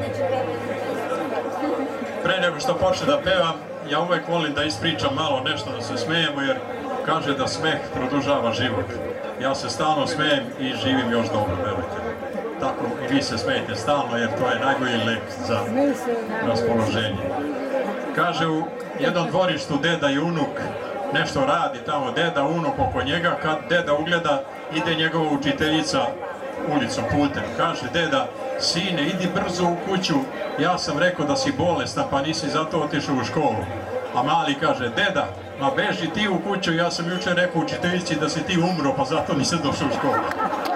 N: Pre nego što počne da pevam, ja uvek volim da ispričam malo nešto, da se smejemo, jer kaže da smeh produžava život. Ja se stalno smejem i živim još dobro, verujte. Tako i vi se smejete stalno, jer to je najbolji lek za raspoloženje. Kaže, u jednom dvorištu deda i unuk nešto radi tamo, deda, unuk oko njega, kad deda ugleda, ide njegova učiteljica ulicom, putem. Kaže, deda, sine, idi brzo u kuću, ja sam rekao da si bolestan, pa nisi zato otišao u školu. A mali kaže, deda, ma beži ti u kuću, ja sam jučer rekao učiteljici da si ti umro, pa zato nisi došao u školu.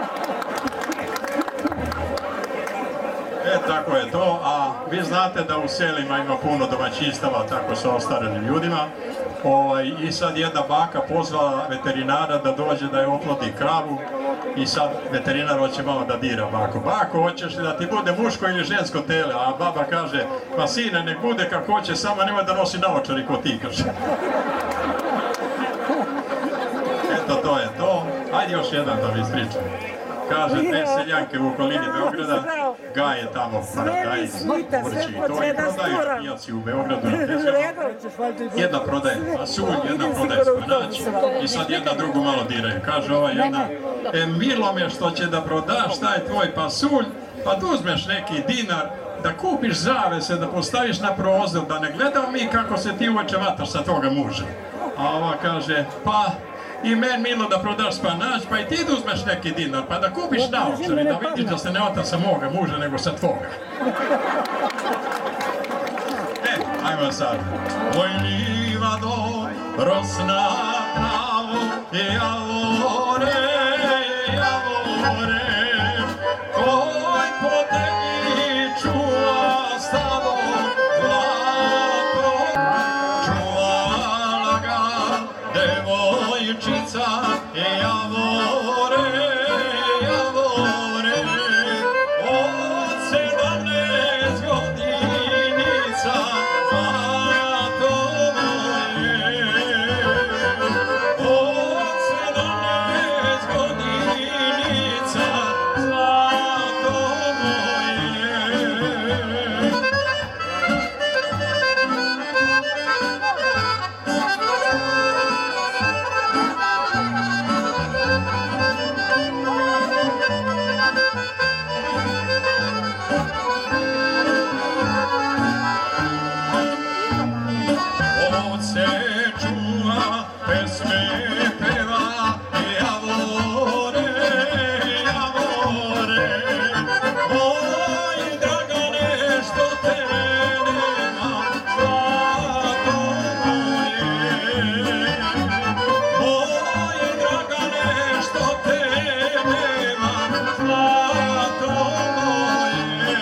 N: E, tako je to, a vi znate da u selima ima puno domaćinstava, tako sa ostarelim ljudima. Ovaj, I sad jedna baka pozvala veterinara da dođe da je oplodi kravu i sad veterinar hoće malo da dira baku. Bako, hoćeš li da ti bude muško ili žensko tele? A baba kaže, pa sine, nek bude kako hoće, samo nemoj da nosi naočari ko ti, kaže. Eto, to je to. Ajde još jedan da mi ispričam. Kaže, dve seljanke u okolini Beograda gaje tamo paradajz, vrći i to i prodaju pijaci u Beogradu na tezgama. Jedna prodaje pasulj, jedna prodaje spanać i sad jedna drugu malo diraju. Kaže ova jedna, e milo me što će da prodaš taj tvoj pasulj, pa da uzmeš neki dinar, da kupiš zavese, da postaviš na prozor, da ne gledamo mi kako se ti uveče vataš sa toga muža. A ova kaže, pa i men milo da prodaš spanać, pa i ti da uzmeš neki dinar, pa da kupiš naočar i da vidiš da se ne vata sa moga muža, nego sa tvoga. E, ajmo sad. Oj, livado, rosna travo, javore, javore, koj po tebi čuva stavo, zlato, čuvala ga, devojčica, javore, javore, od sedamnaest godinica, zlato moje, od sedamnaest godinica, zlato moje. Od se čuva, pesme peva, javore, javore, moj Dragane, što te nema, zlato moje. Moj Dragane, što te nema, zlato moje.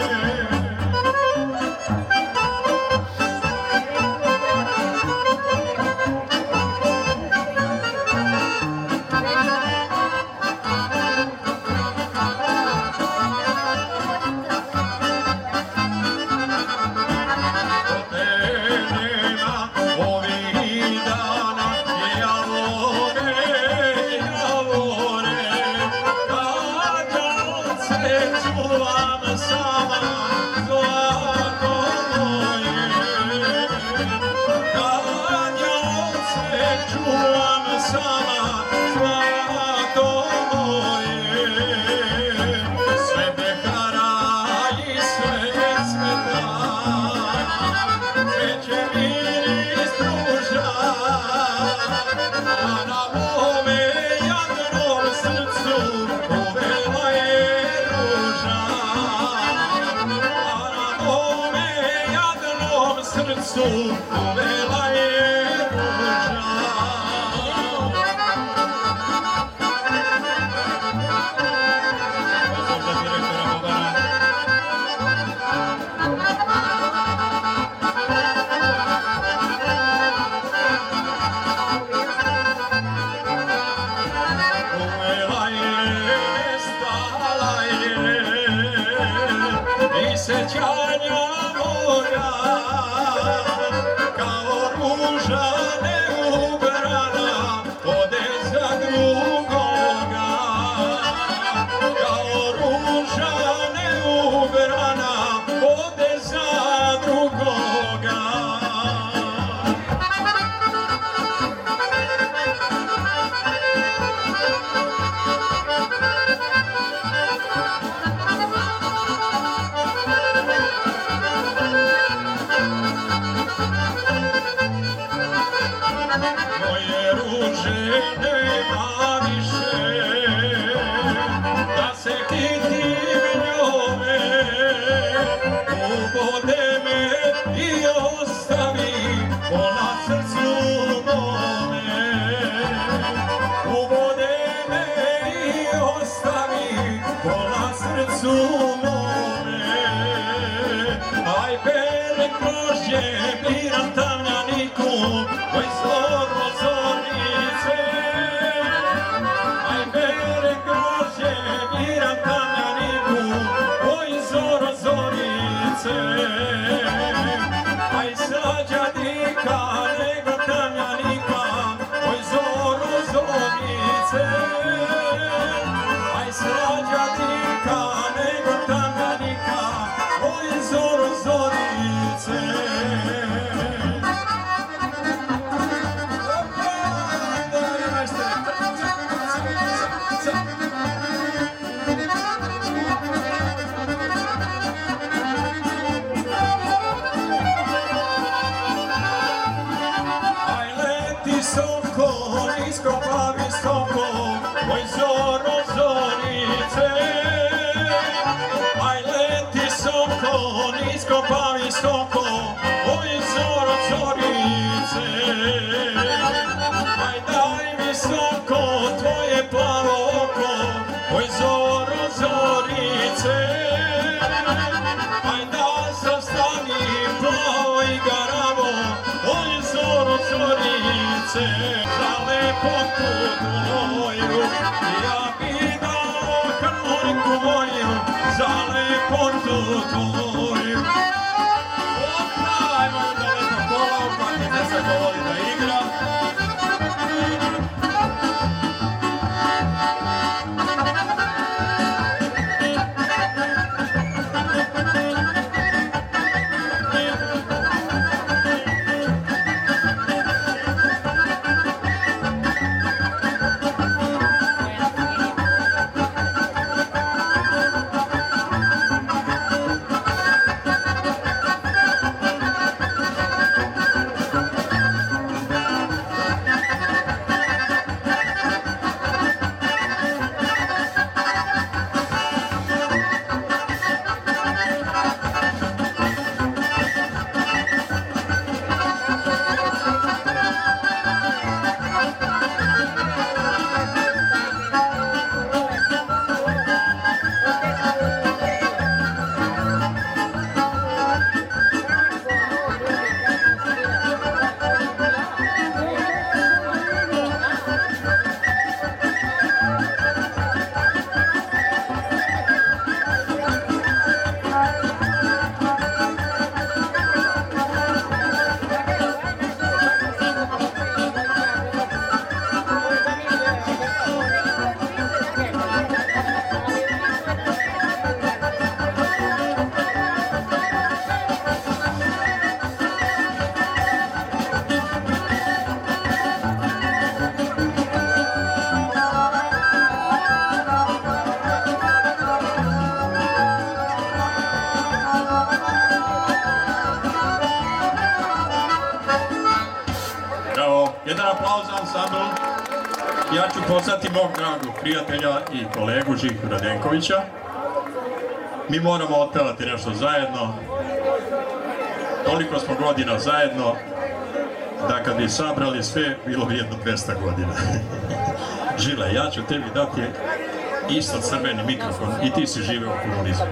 N: Ovih dana, javore, javore, kad ja se čuvam sama, zlato moje. Kad ja se čuvam sama, zlato moje. Sve pekara i sve cveta, kreće miris ruža, a na mome jadnom srcu uvela je ruža. A na mome jadnom srcu uvela je ruža. Pozdrav za direktora Bobana. sjećanja moja, kao ruža neubrana, ode za drugoga. Kao ruža neubrana, ode za drugoga. Moje ruže nema više, da se kitim njome, ubode me i ostavi ona srcu mome. Ubode me i ostavi ona srcu mome. Aj bele krožje biram tamljaniku, oj zorno zornice. Aj bele krožje biram tamljaniku, oj zorno zornice. Aj slađadika nego tamljanika, oj zorno zornice. Aj slađadika nego tamljanika, oj zorno zornice. Aj leti soko, nisko pa visoko, oj zorno zorice. Aj leti soko, nisko pa visoko, oj zorno zorice. Aj daj visoko tvoje plavo oko, oj zorno zorice. Aj da zastavim plavo i garavo, oj zorno zorice. Za lepotu tvoju ja bi dao harmoniku moju, za lepotu tvoju. Opravimo da lepo kola, uplatite se ko voli da igra. Jedan aplauz za ansambl. Ja ću pozvati mog dragog prijatelja i kolegu Živku Radenkovića. Mi moramo otpevati nešto zajedno. Toliko smo godina zajedno da kad bi sabrali sve, bilo bi jedno dvesta godina. Žile, ja ću tebi dati isto crveni mikrofon i ti si živeo u komunizmu.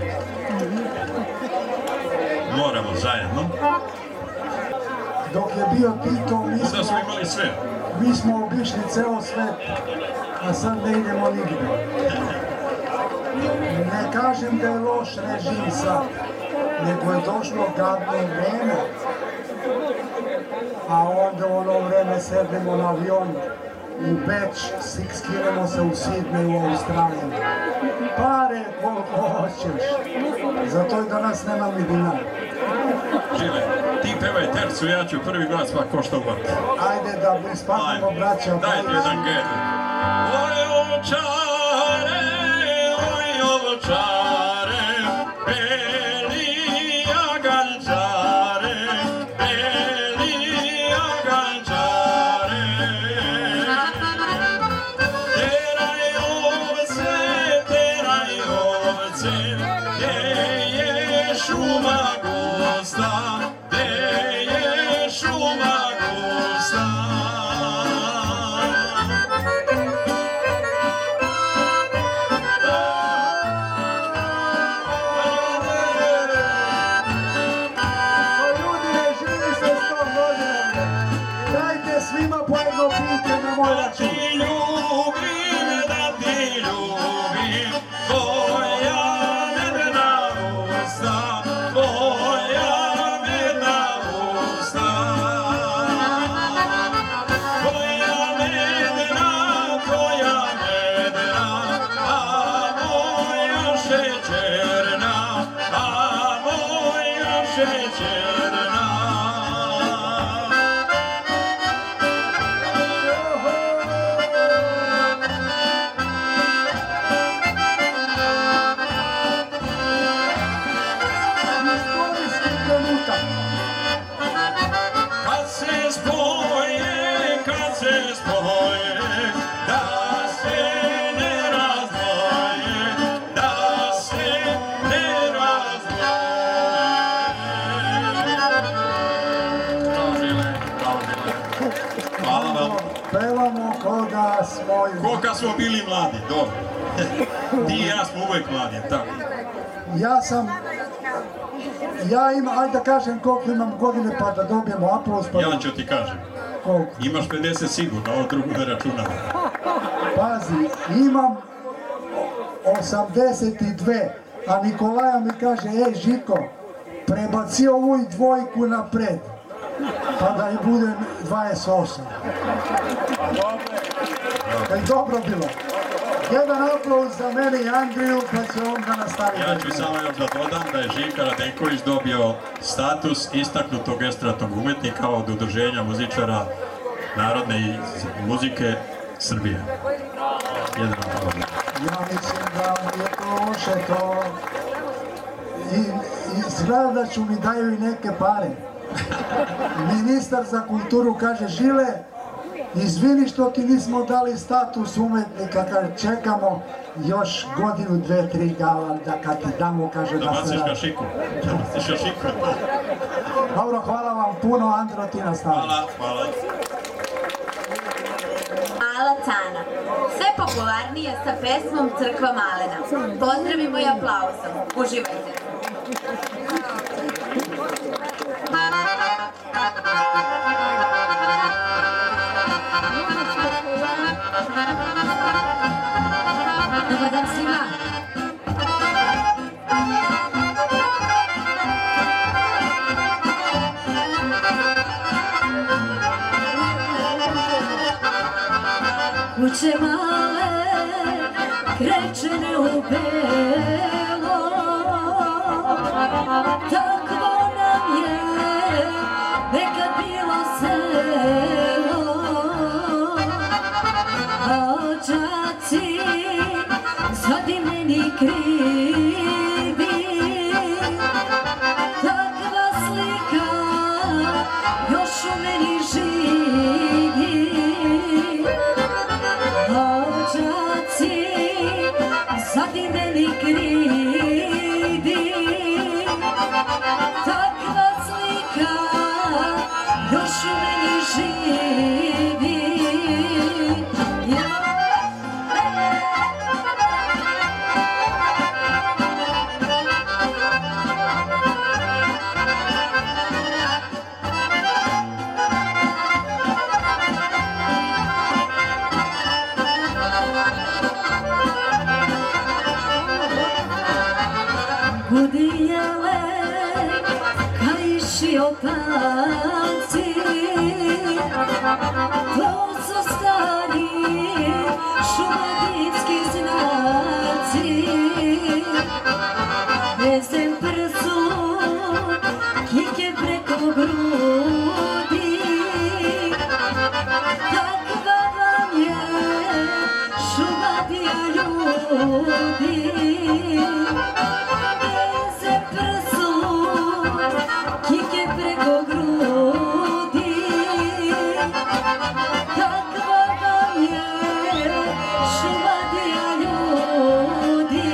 N: Moramo zajedno.
C: Dok je bio Tito, mi smo,
N: smo imali sve.
C: Mi smo obišli ceo svet, a sad ne idemo nigdje. Ne kažem da je loš režim sad, nego je došlo gadno vreme. A onda u ono vreme sednemo na avion u Beč, skinemo se u Sidney u Australiji. Pare koliko hoćeš. Zato i danas nemam ni dinara.
N: Žile, ti pevaj tercu, ja ću prvi glas pa ko što god.
C: Ajde da mi spasimo braća.
N: Dajte jedan ged. Oj ovčare, oj ovčare, beli agančare, beli agančare. Teraj ovce, teraj ovce, gdje je šuma gusta, gdje je šuma gusta.
C: Svima po jedno pite na moj račun.
N: Da ti ljubim, da ti ljubim, tvoja medena usta, tvoja medena usta. Tvoja medena, tvoja medena, a moja šećerna, a moja šećerna. Kad se spoje, kad se spoje, da se ne razdvoje, da se ne razdvoje. Bravo Žile, bravo Žile. Hvala vam.
C: Pevamo ko da smo...
N: Ko kad smo bili mladi, dobro. Ti i ja smo uvijek mladi, tako.
C: Ja sam... Ja imam, ajde da kažem koliko imam godine pa da dobijemo aplauz. Pa...
N: Ja ću ti kažem.
C: Koliko?
N: Imaš pedeset sigurno, ovo drugo ne računam.
C: Pazi, imam osamdeset dve, a Nikolaja mi kaže, ej Žiko, prebaci ovu i dvojku napred, pa da i bude dvadeset osam. E, dobro bilo. Jedan aplauz za mene i Andriju, pa će onda nastaviti.
N: Ja ću samo još da dodam da je Žika Radenković dobio status istaknutog estradnog umetnika od Udruženja muzičara narodne muzike Srbije. Jedan aplauz.
C: Ja mislim da je to loše, to... I, izgleda da ću mi daju i neke pare. Ministar za kulturu kaže, Žile, izvini što ti nismo dali status umetnika, kad čekamo još godinu, dve, tri gala, da kad ti damo, kaže da se radi.
N: Da baciš kašiku, da baciš kašiku.
C: Dobro, hvala vam puno, Andro, ti nastavi.
N: Hvala, hvala.
A: Mala Cana. Sve popularnije sa pesmom Crkva Malena. Pozdravimo i aplauzom. Uživajte. Dobar dan svima.
O: Kuće male, krečene u belo, takvo nam je nekad bilo selo. A đaci zadimljeni krivi, takva slika još u meni živi. A đaci zadimljeni krivi, i opanci, to su stari šumadinski znaci. Vezem prsu, kike preko grudi, takva vam je Šumadija ljudi. Vezem prsu, kike preko grudi, takva vam je Šumadija ljudi.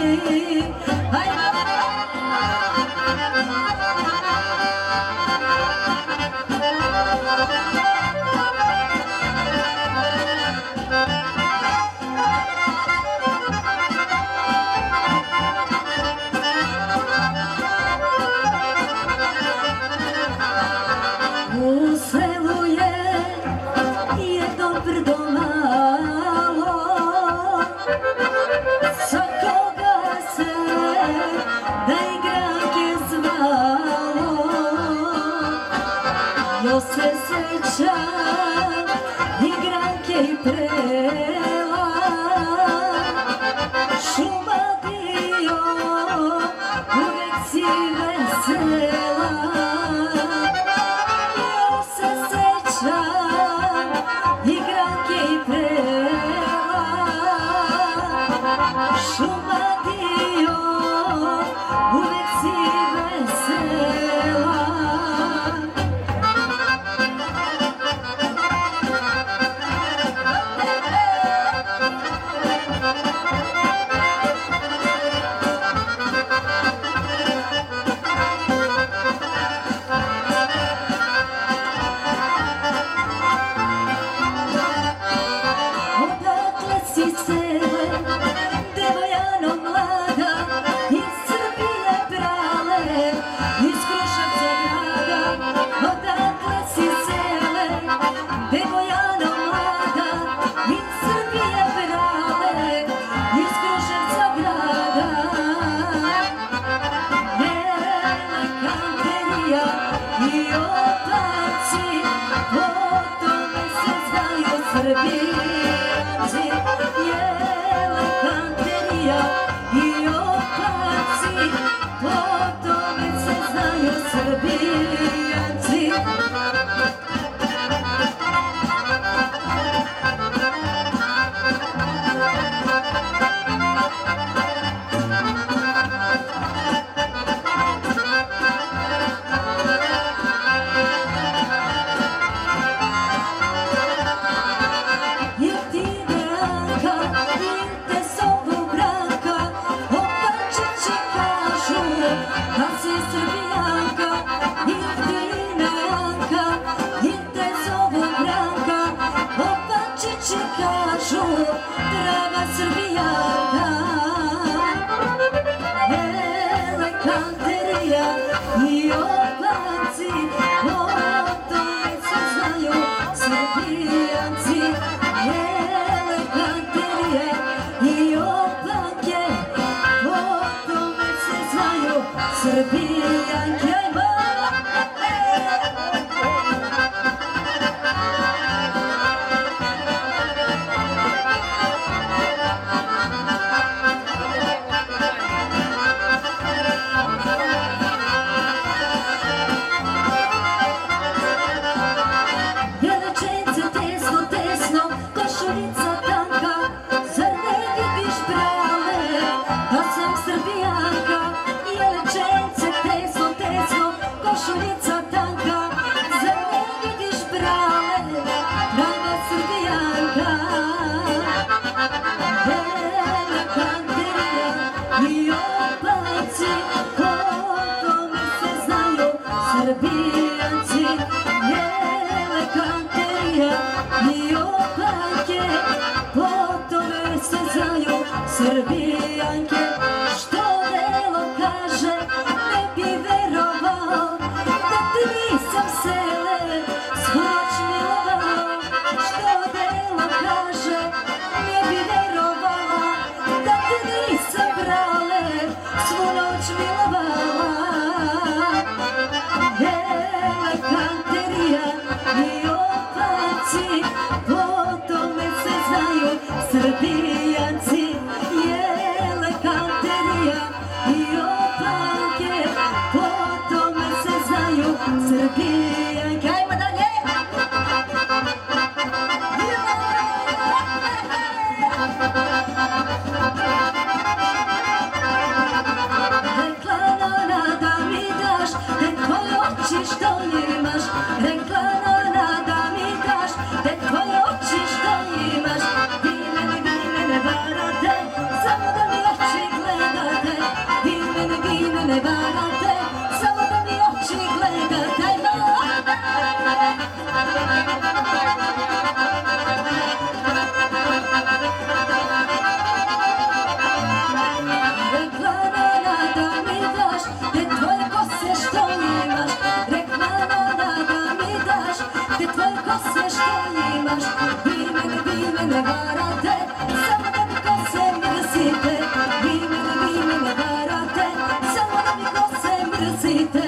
O: U selu je jedno brdo malo, sa koga se da igranke zvalo. Još se sećam igranke i prela, Šumadija, uvek si vesela. Još se sećam igranke i prela, Šumadija, uvek si vesela. Odakle si sele, devojano mlada, iz Srbije brale, iz Kruševca grada. Odakle si sele, devojano mlada, iz Srbije brale, iz Kruševca grada. Elekanterija i opaci, po tome se znaju Srbijanci. Elekanterija i opaci, po tome se znaju Srbijanci. Jer ti Branka, jer te zovu Branka, opačići kažu da si Srbijanka. Jer ti Branka, jer te zovu Branka, opačići kažu prava Srbijanka. Elekanterija i opaci, po tome se znaju Srbijanci. Elekanterija i opake, po tome se znaju Srbijanke. Jelečence tesno, tesno, košuljica tanka, zar ne vidiš brale, da sam Srbijanka. Jelečence tesno, tesno, košuljica tanka, zar ne vidiš brale, prava Srbijanka. Elekanterija i opaci, po tome se znaju Srbijanci. Elekanterija i opake, po tome se znaju Srbijanke. Što delo kaže, ne bi verovao, da te nisam sele svu noć milovao. Što delo kaže, ne bi verovala, da te nisam brale svu noć milovala. eleganterija i opaci, po tome se znaju Srbijanci. Eleganterija i opake, po tome se znaju Srbijanke. Ajmo dalje! Rekla Nona da mi daš te tvoje oči što imaš. Rekla Nona da mi daš te tvoje oči što imaš. Vi mene, vi mene varate, samo da mi oči gledate. Vi mene, vi mene varate, samo da mi oči gledate. Rekla Nona da mi daš te tvoje kose što imaš. Rekla Nona da mi daš te tvoje kose što imaš. Vi mene, vi mene varate, samo da mi kose mrzite. Vi mene, vi mene varate, samo da mi kose mrzite.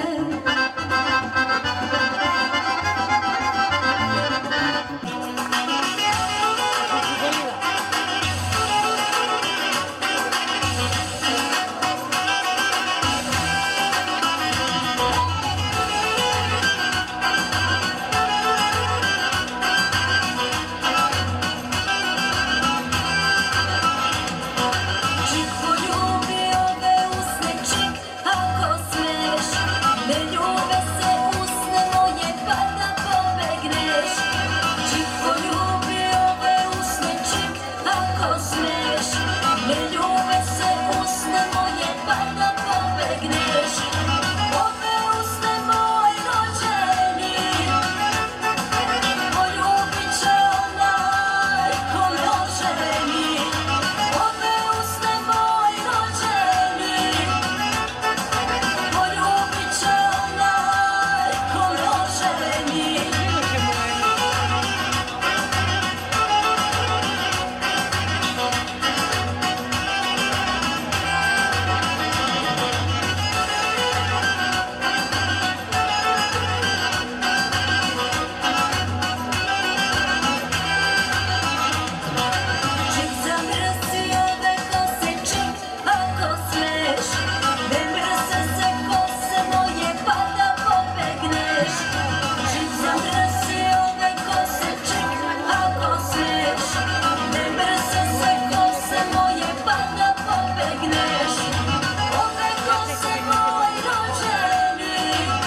O: Čik poljubi ove usne, čik ako smeš. Ne ljube se usne moje pa da pobegneš. Čik poljubi ove usne, čik ako smeš. Ne ljube se usne moje pa da pobegneš. Ove usne moj rođeni, poljubit će onaj ko me oženi. Ove usne moj rođeni, poljubit će onaj ko me oženi. Čik zamrsi ove kose, čik ako smeš. Ne mrse se kose moje pa da pobegneš. Čik zamrsi ove kose, čik ako smeš. Ne mrse se kose moje pa da pobegneš. Ove kose moj rođeni,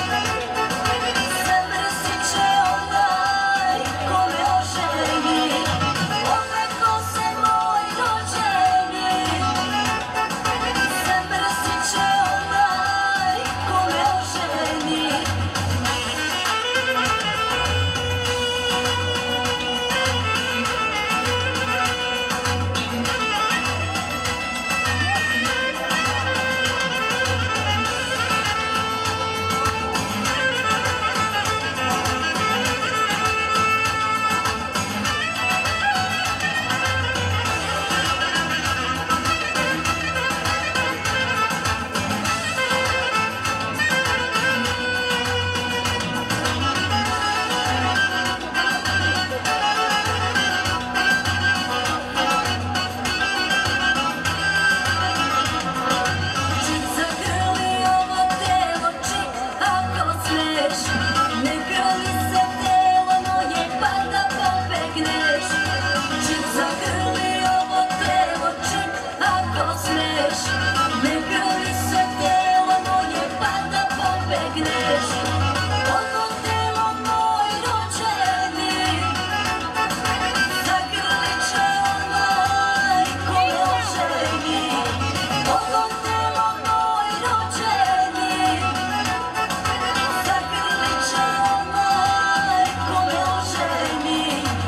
O: zamrsit će onaj ko me oženi. Ove kose moj rođeni, zamrsit će onaj ko me oženi. Čik zagrli ovo telo, čik ako smeš. Ne grli se telo moje pa da pobegneš. Čik zagrli ovo telo, čik ako smeš. Ne grli se telo moje pa da pobegneš. Ovo telo moj rođeni, zagrlit će onaj ko me oženi. Ovo telo moj rođeni, zagrlit će onaj ko me oženi.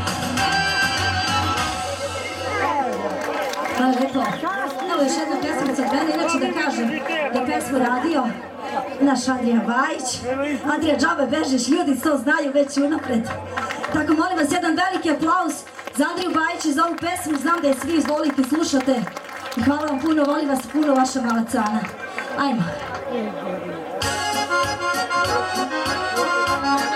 P: Hvala lijepo. Evo još jedna pesmica od mene, inače da kažem da pesmu radio naš Adrijan Bajić. Adrijan, džabe bežiš, ljudi to znaju već unapred. Tako molim vas jedan veliki aplauz za Andriju Bajić i za ovu pesmu, znam da je svi izvolite, slušate. I hvala vam puno, volim vas puno, vaša mala Cana. Ajmo.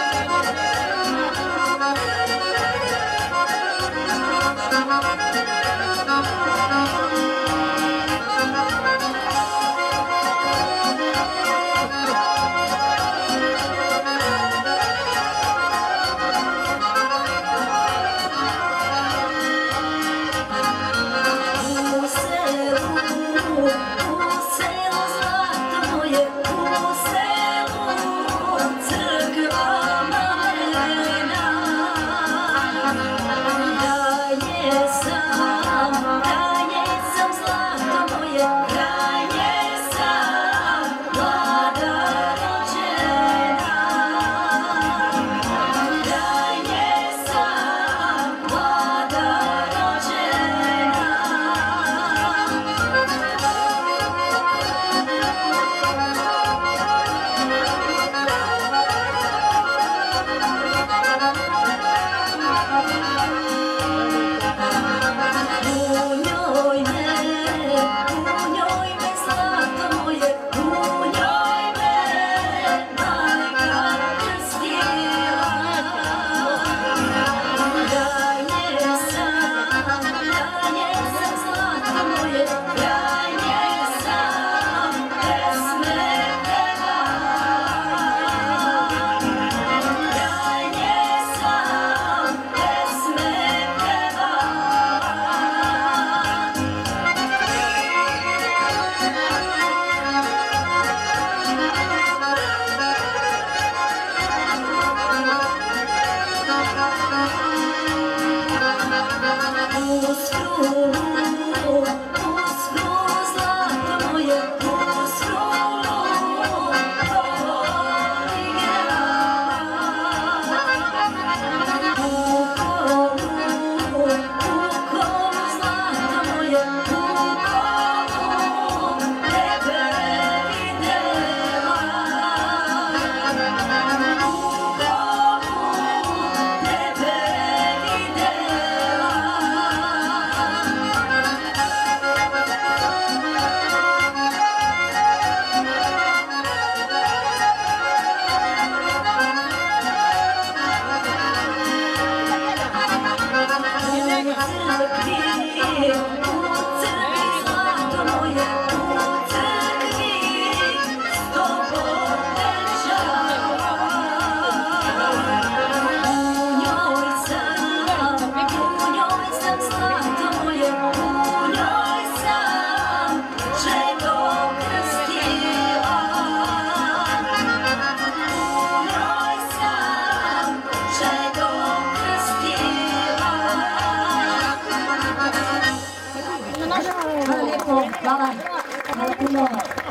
E: puno.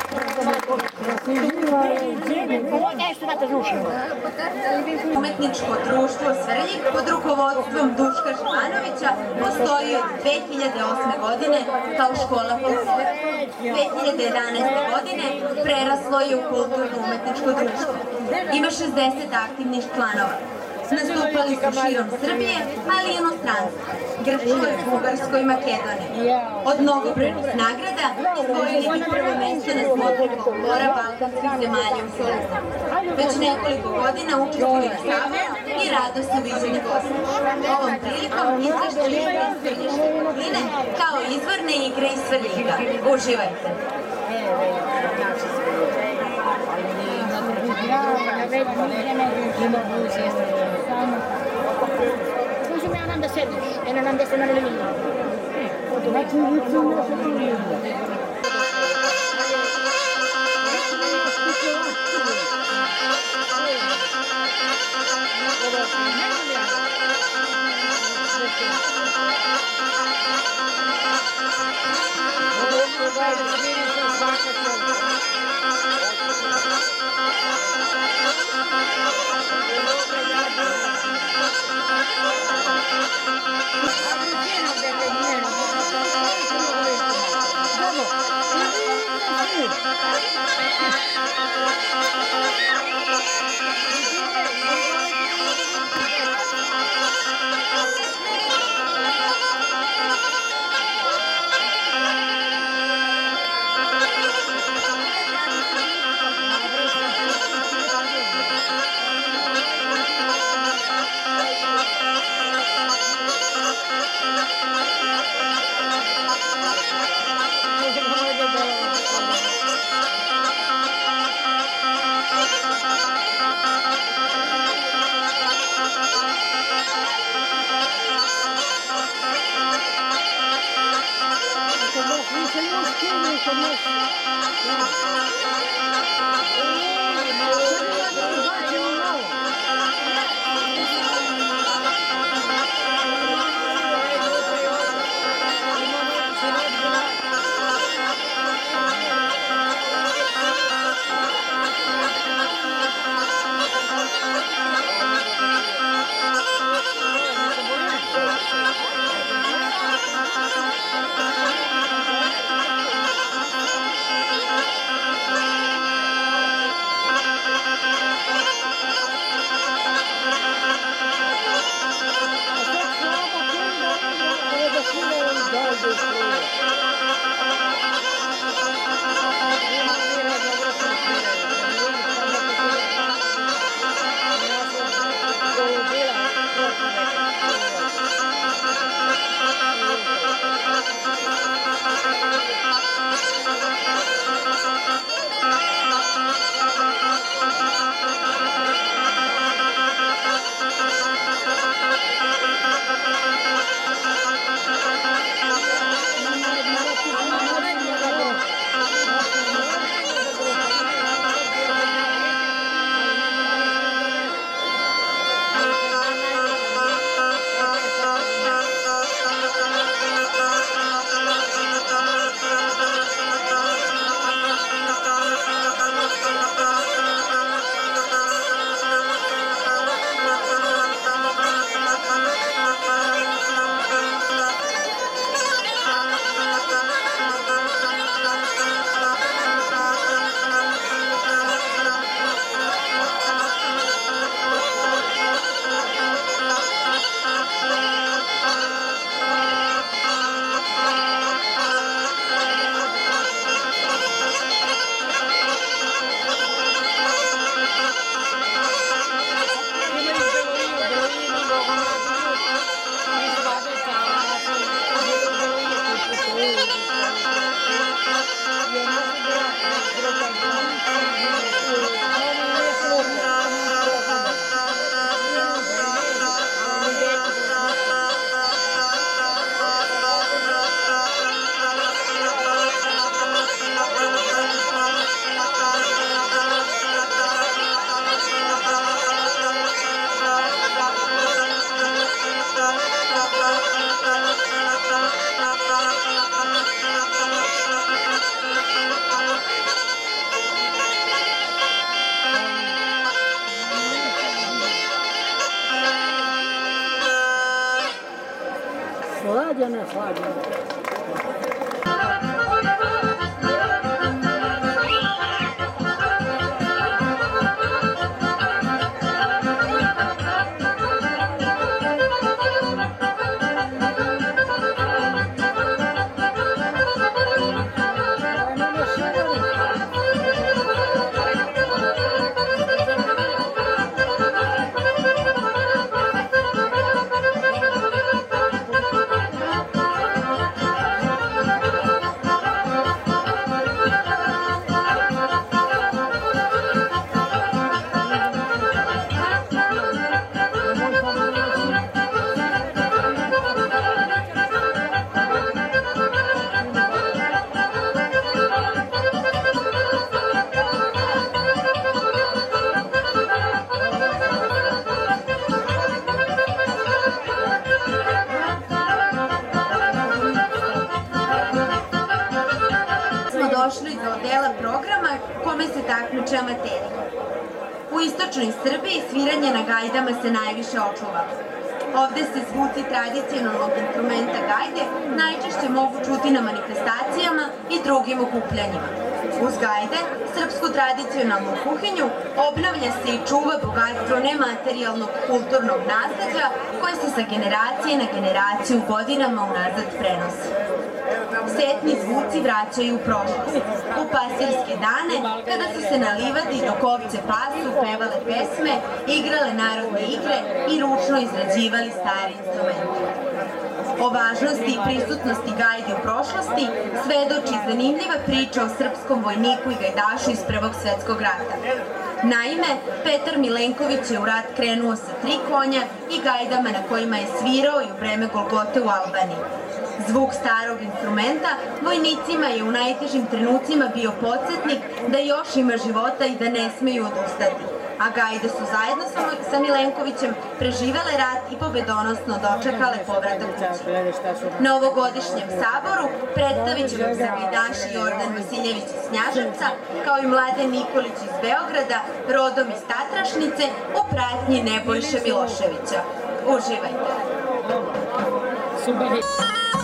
A: Umetničko društvo Svrljig pod rukovodstvom Duška Živanovića postoji od dve hiljade osme godine kao škola kulture. dve hiljade jedanaeste godine preraslo je u kulturno-umetničko društvo. Ima šezdeset aktivnih članova. Nastupali su širom Srbije, ali i inostranstvo, Grčkoj, Bugarskoj i Makedoniji. Od mnogobrojnih nagrada izvojili bi prvo mesto na smotu folklora balkanskih zemalja u svijetu. Već nekoliko godina učestvuju u Saboru i rado su viđeni gosti. Ovom prilikom izvešću igre iz Svrljiške kotline kao izvorne igre iz Svrljiga. Uživajte!
Q: Scusi, ma non da sedici e non andate a nelle mie. Thank you.
E: Slađa, ne slađa.
A: Došli do dela programa kome se takmiče amateri. U istočnoj Srbiji sviranje na gajdama se najviše očuvalo. Ovde se zvuci tradicionalnog instrumenta gajde najčešće mogu čuti na manifestacijama i drugim okupljanjima. Uz gajde, srpsku tradicionalnu kuhinju obnavlja se i čuva bogatstvo nematerijalnog kulturnog nasleđa koje se sa generacije na generaciju godinama unazad prenosi. Setni zvuci vraćaju u prošlost, u pasirske dane, kada su se na livadi dok ovce pasu pevale pesme, igrale narodne igre i ručno izrađivali stari instrumenti. O važnosti i prisutnosti gajde u prošlosti svedoči zanimljiva priča o srpskom vojniku i gajdašu iz Prvog svetskog rata. Naime, Petar Milenković je u rat krenuo sa tri konja i gajdama na kojima je svirao i u vreme Golgote u Albaniji. Zvuk starog instrumenta vojnicima je u najtežim trenucima bio podsjetnik da još ima života i da ne smeju odustati, a gajde su zajedno sa Milenkovićem preživele rat i pobedonosno dočekale povratak kući. Na ovogodišnjem saboru predstavit će nam se gajdaši Jordan Vasiljević iz Knjaževca, kao i Mladen Nikolić iz Beograda, rodom iz Tatrašnice, u pratnji Nebojše Miloševića. Uživajte!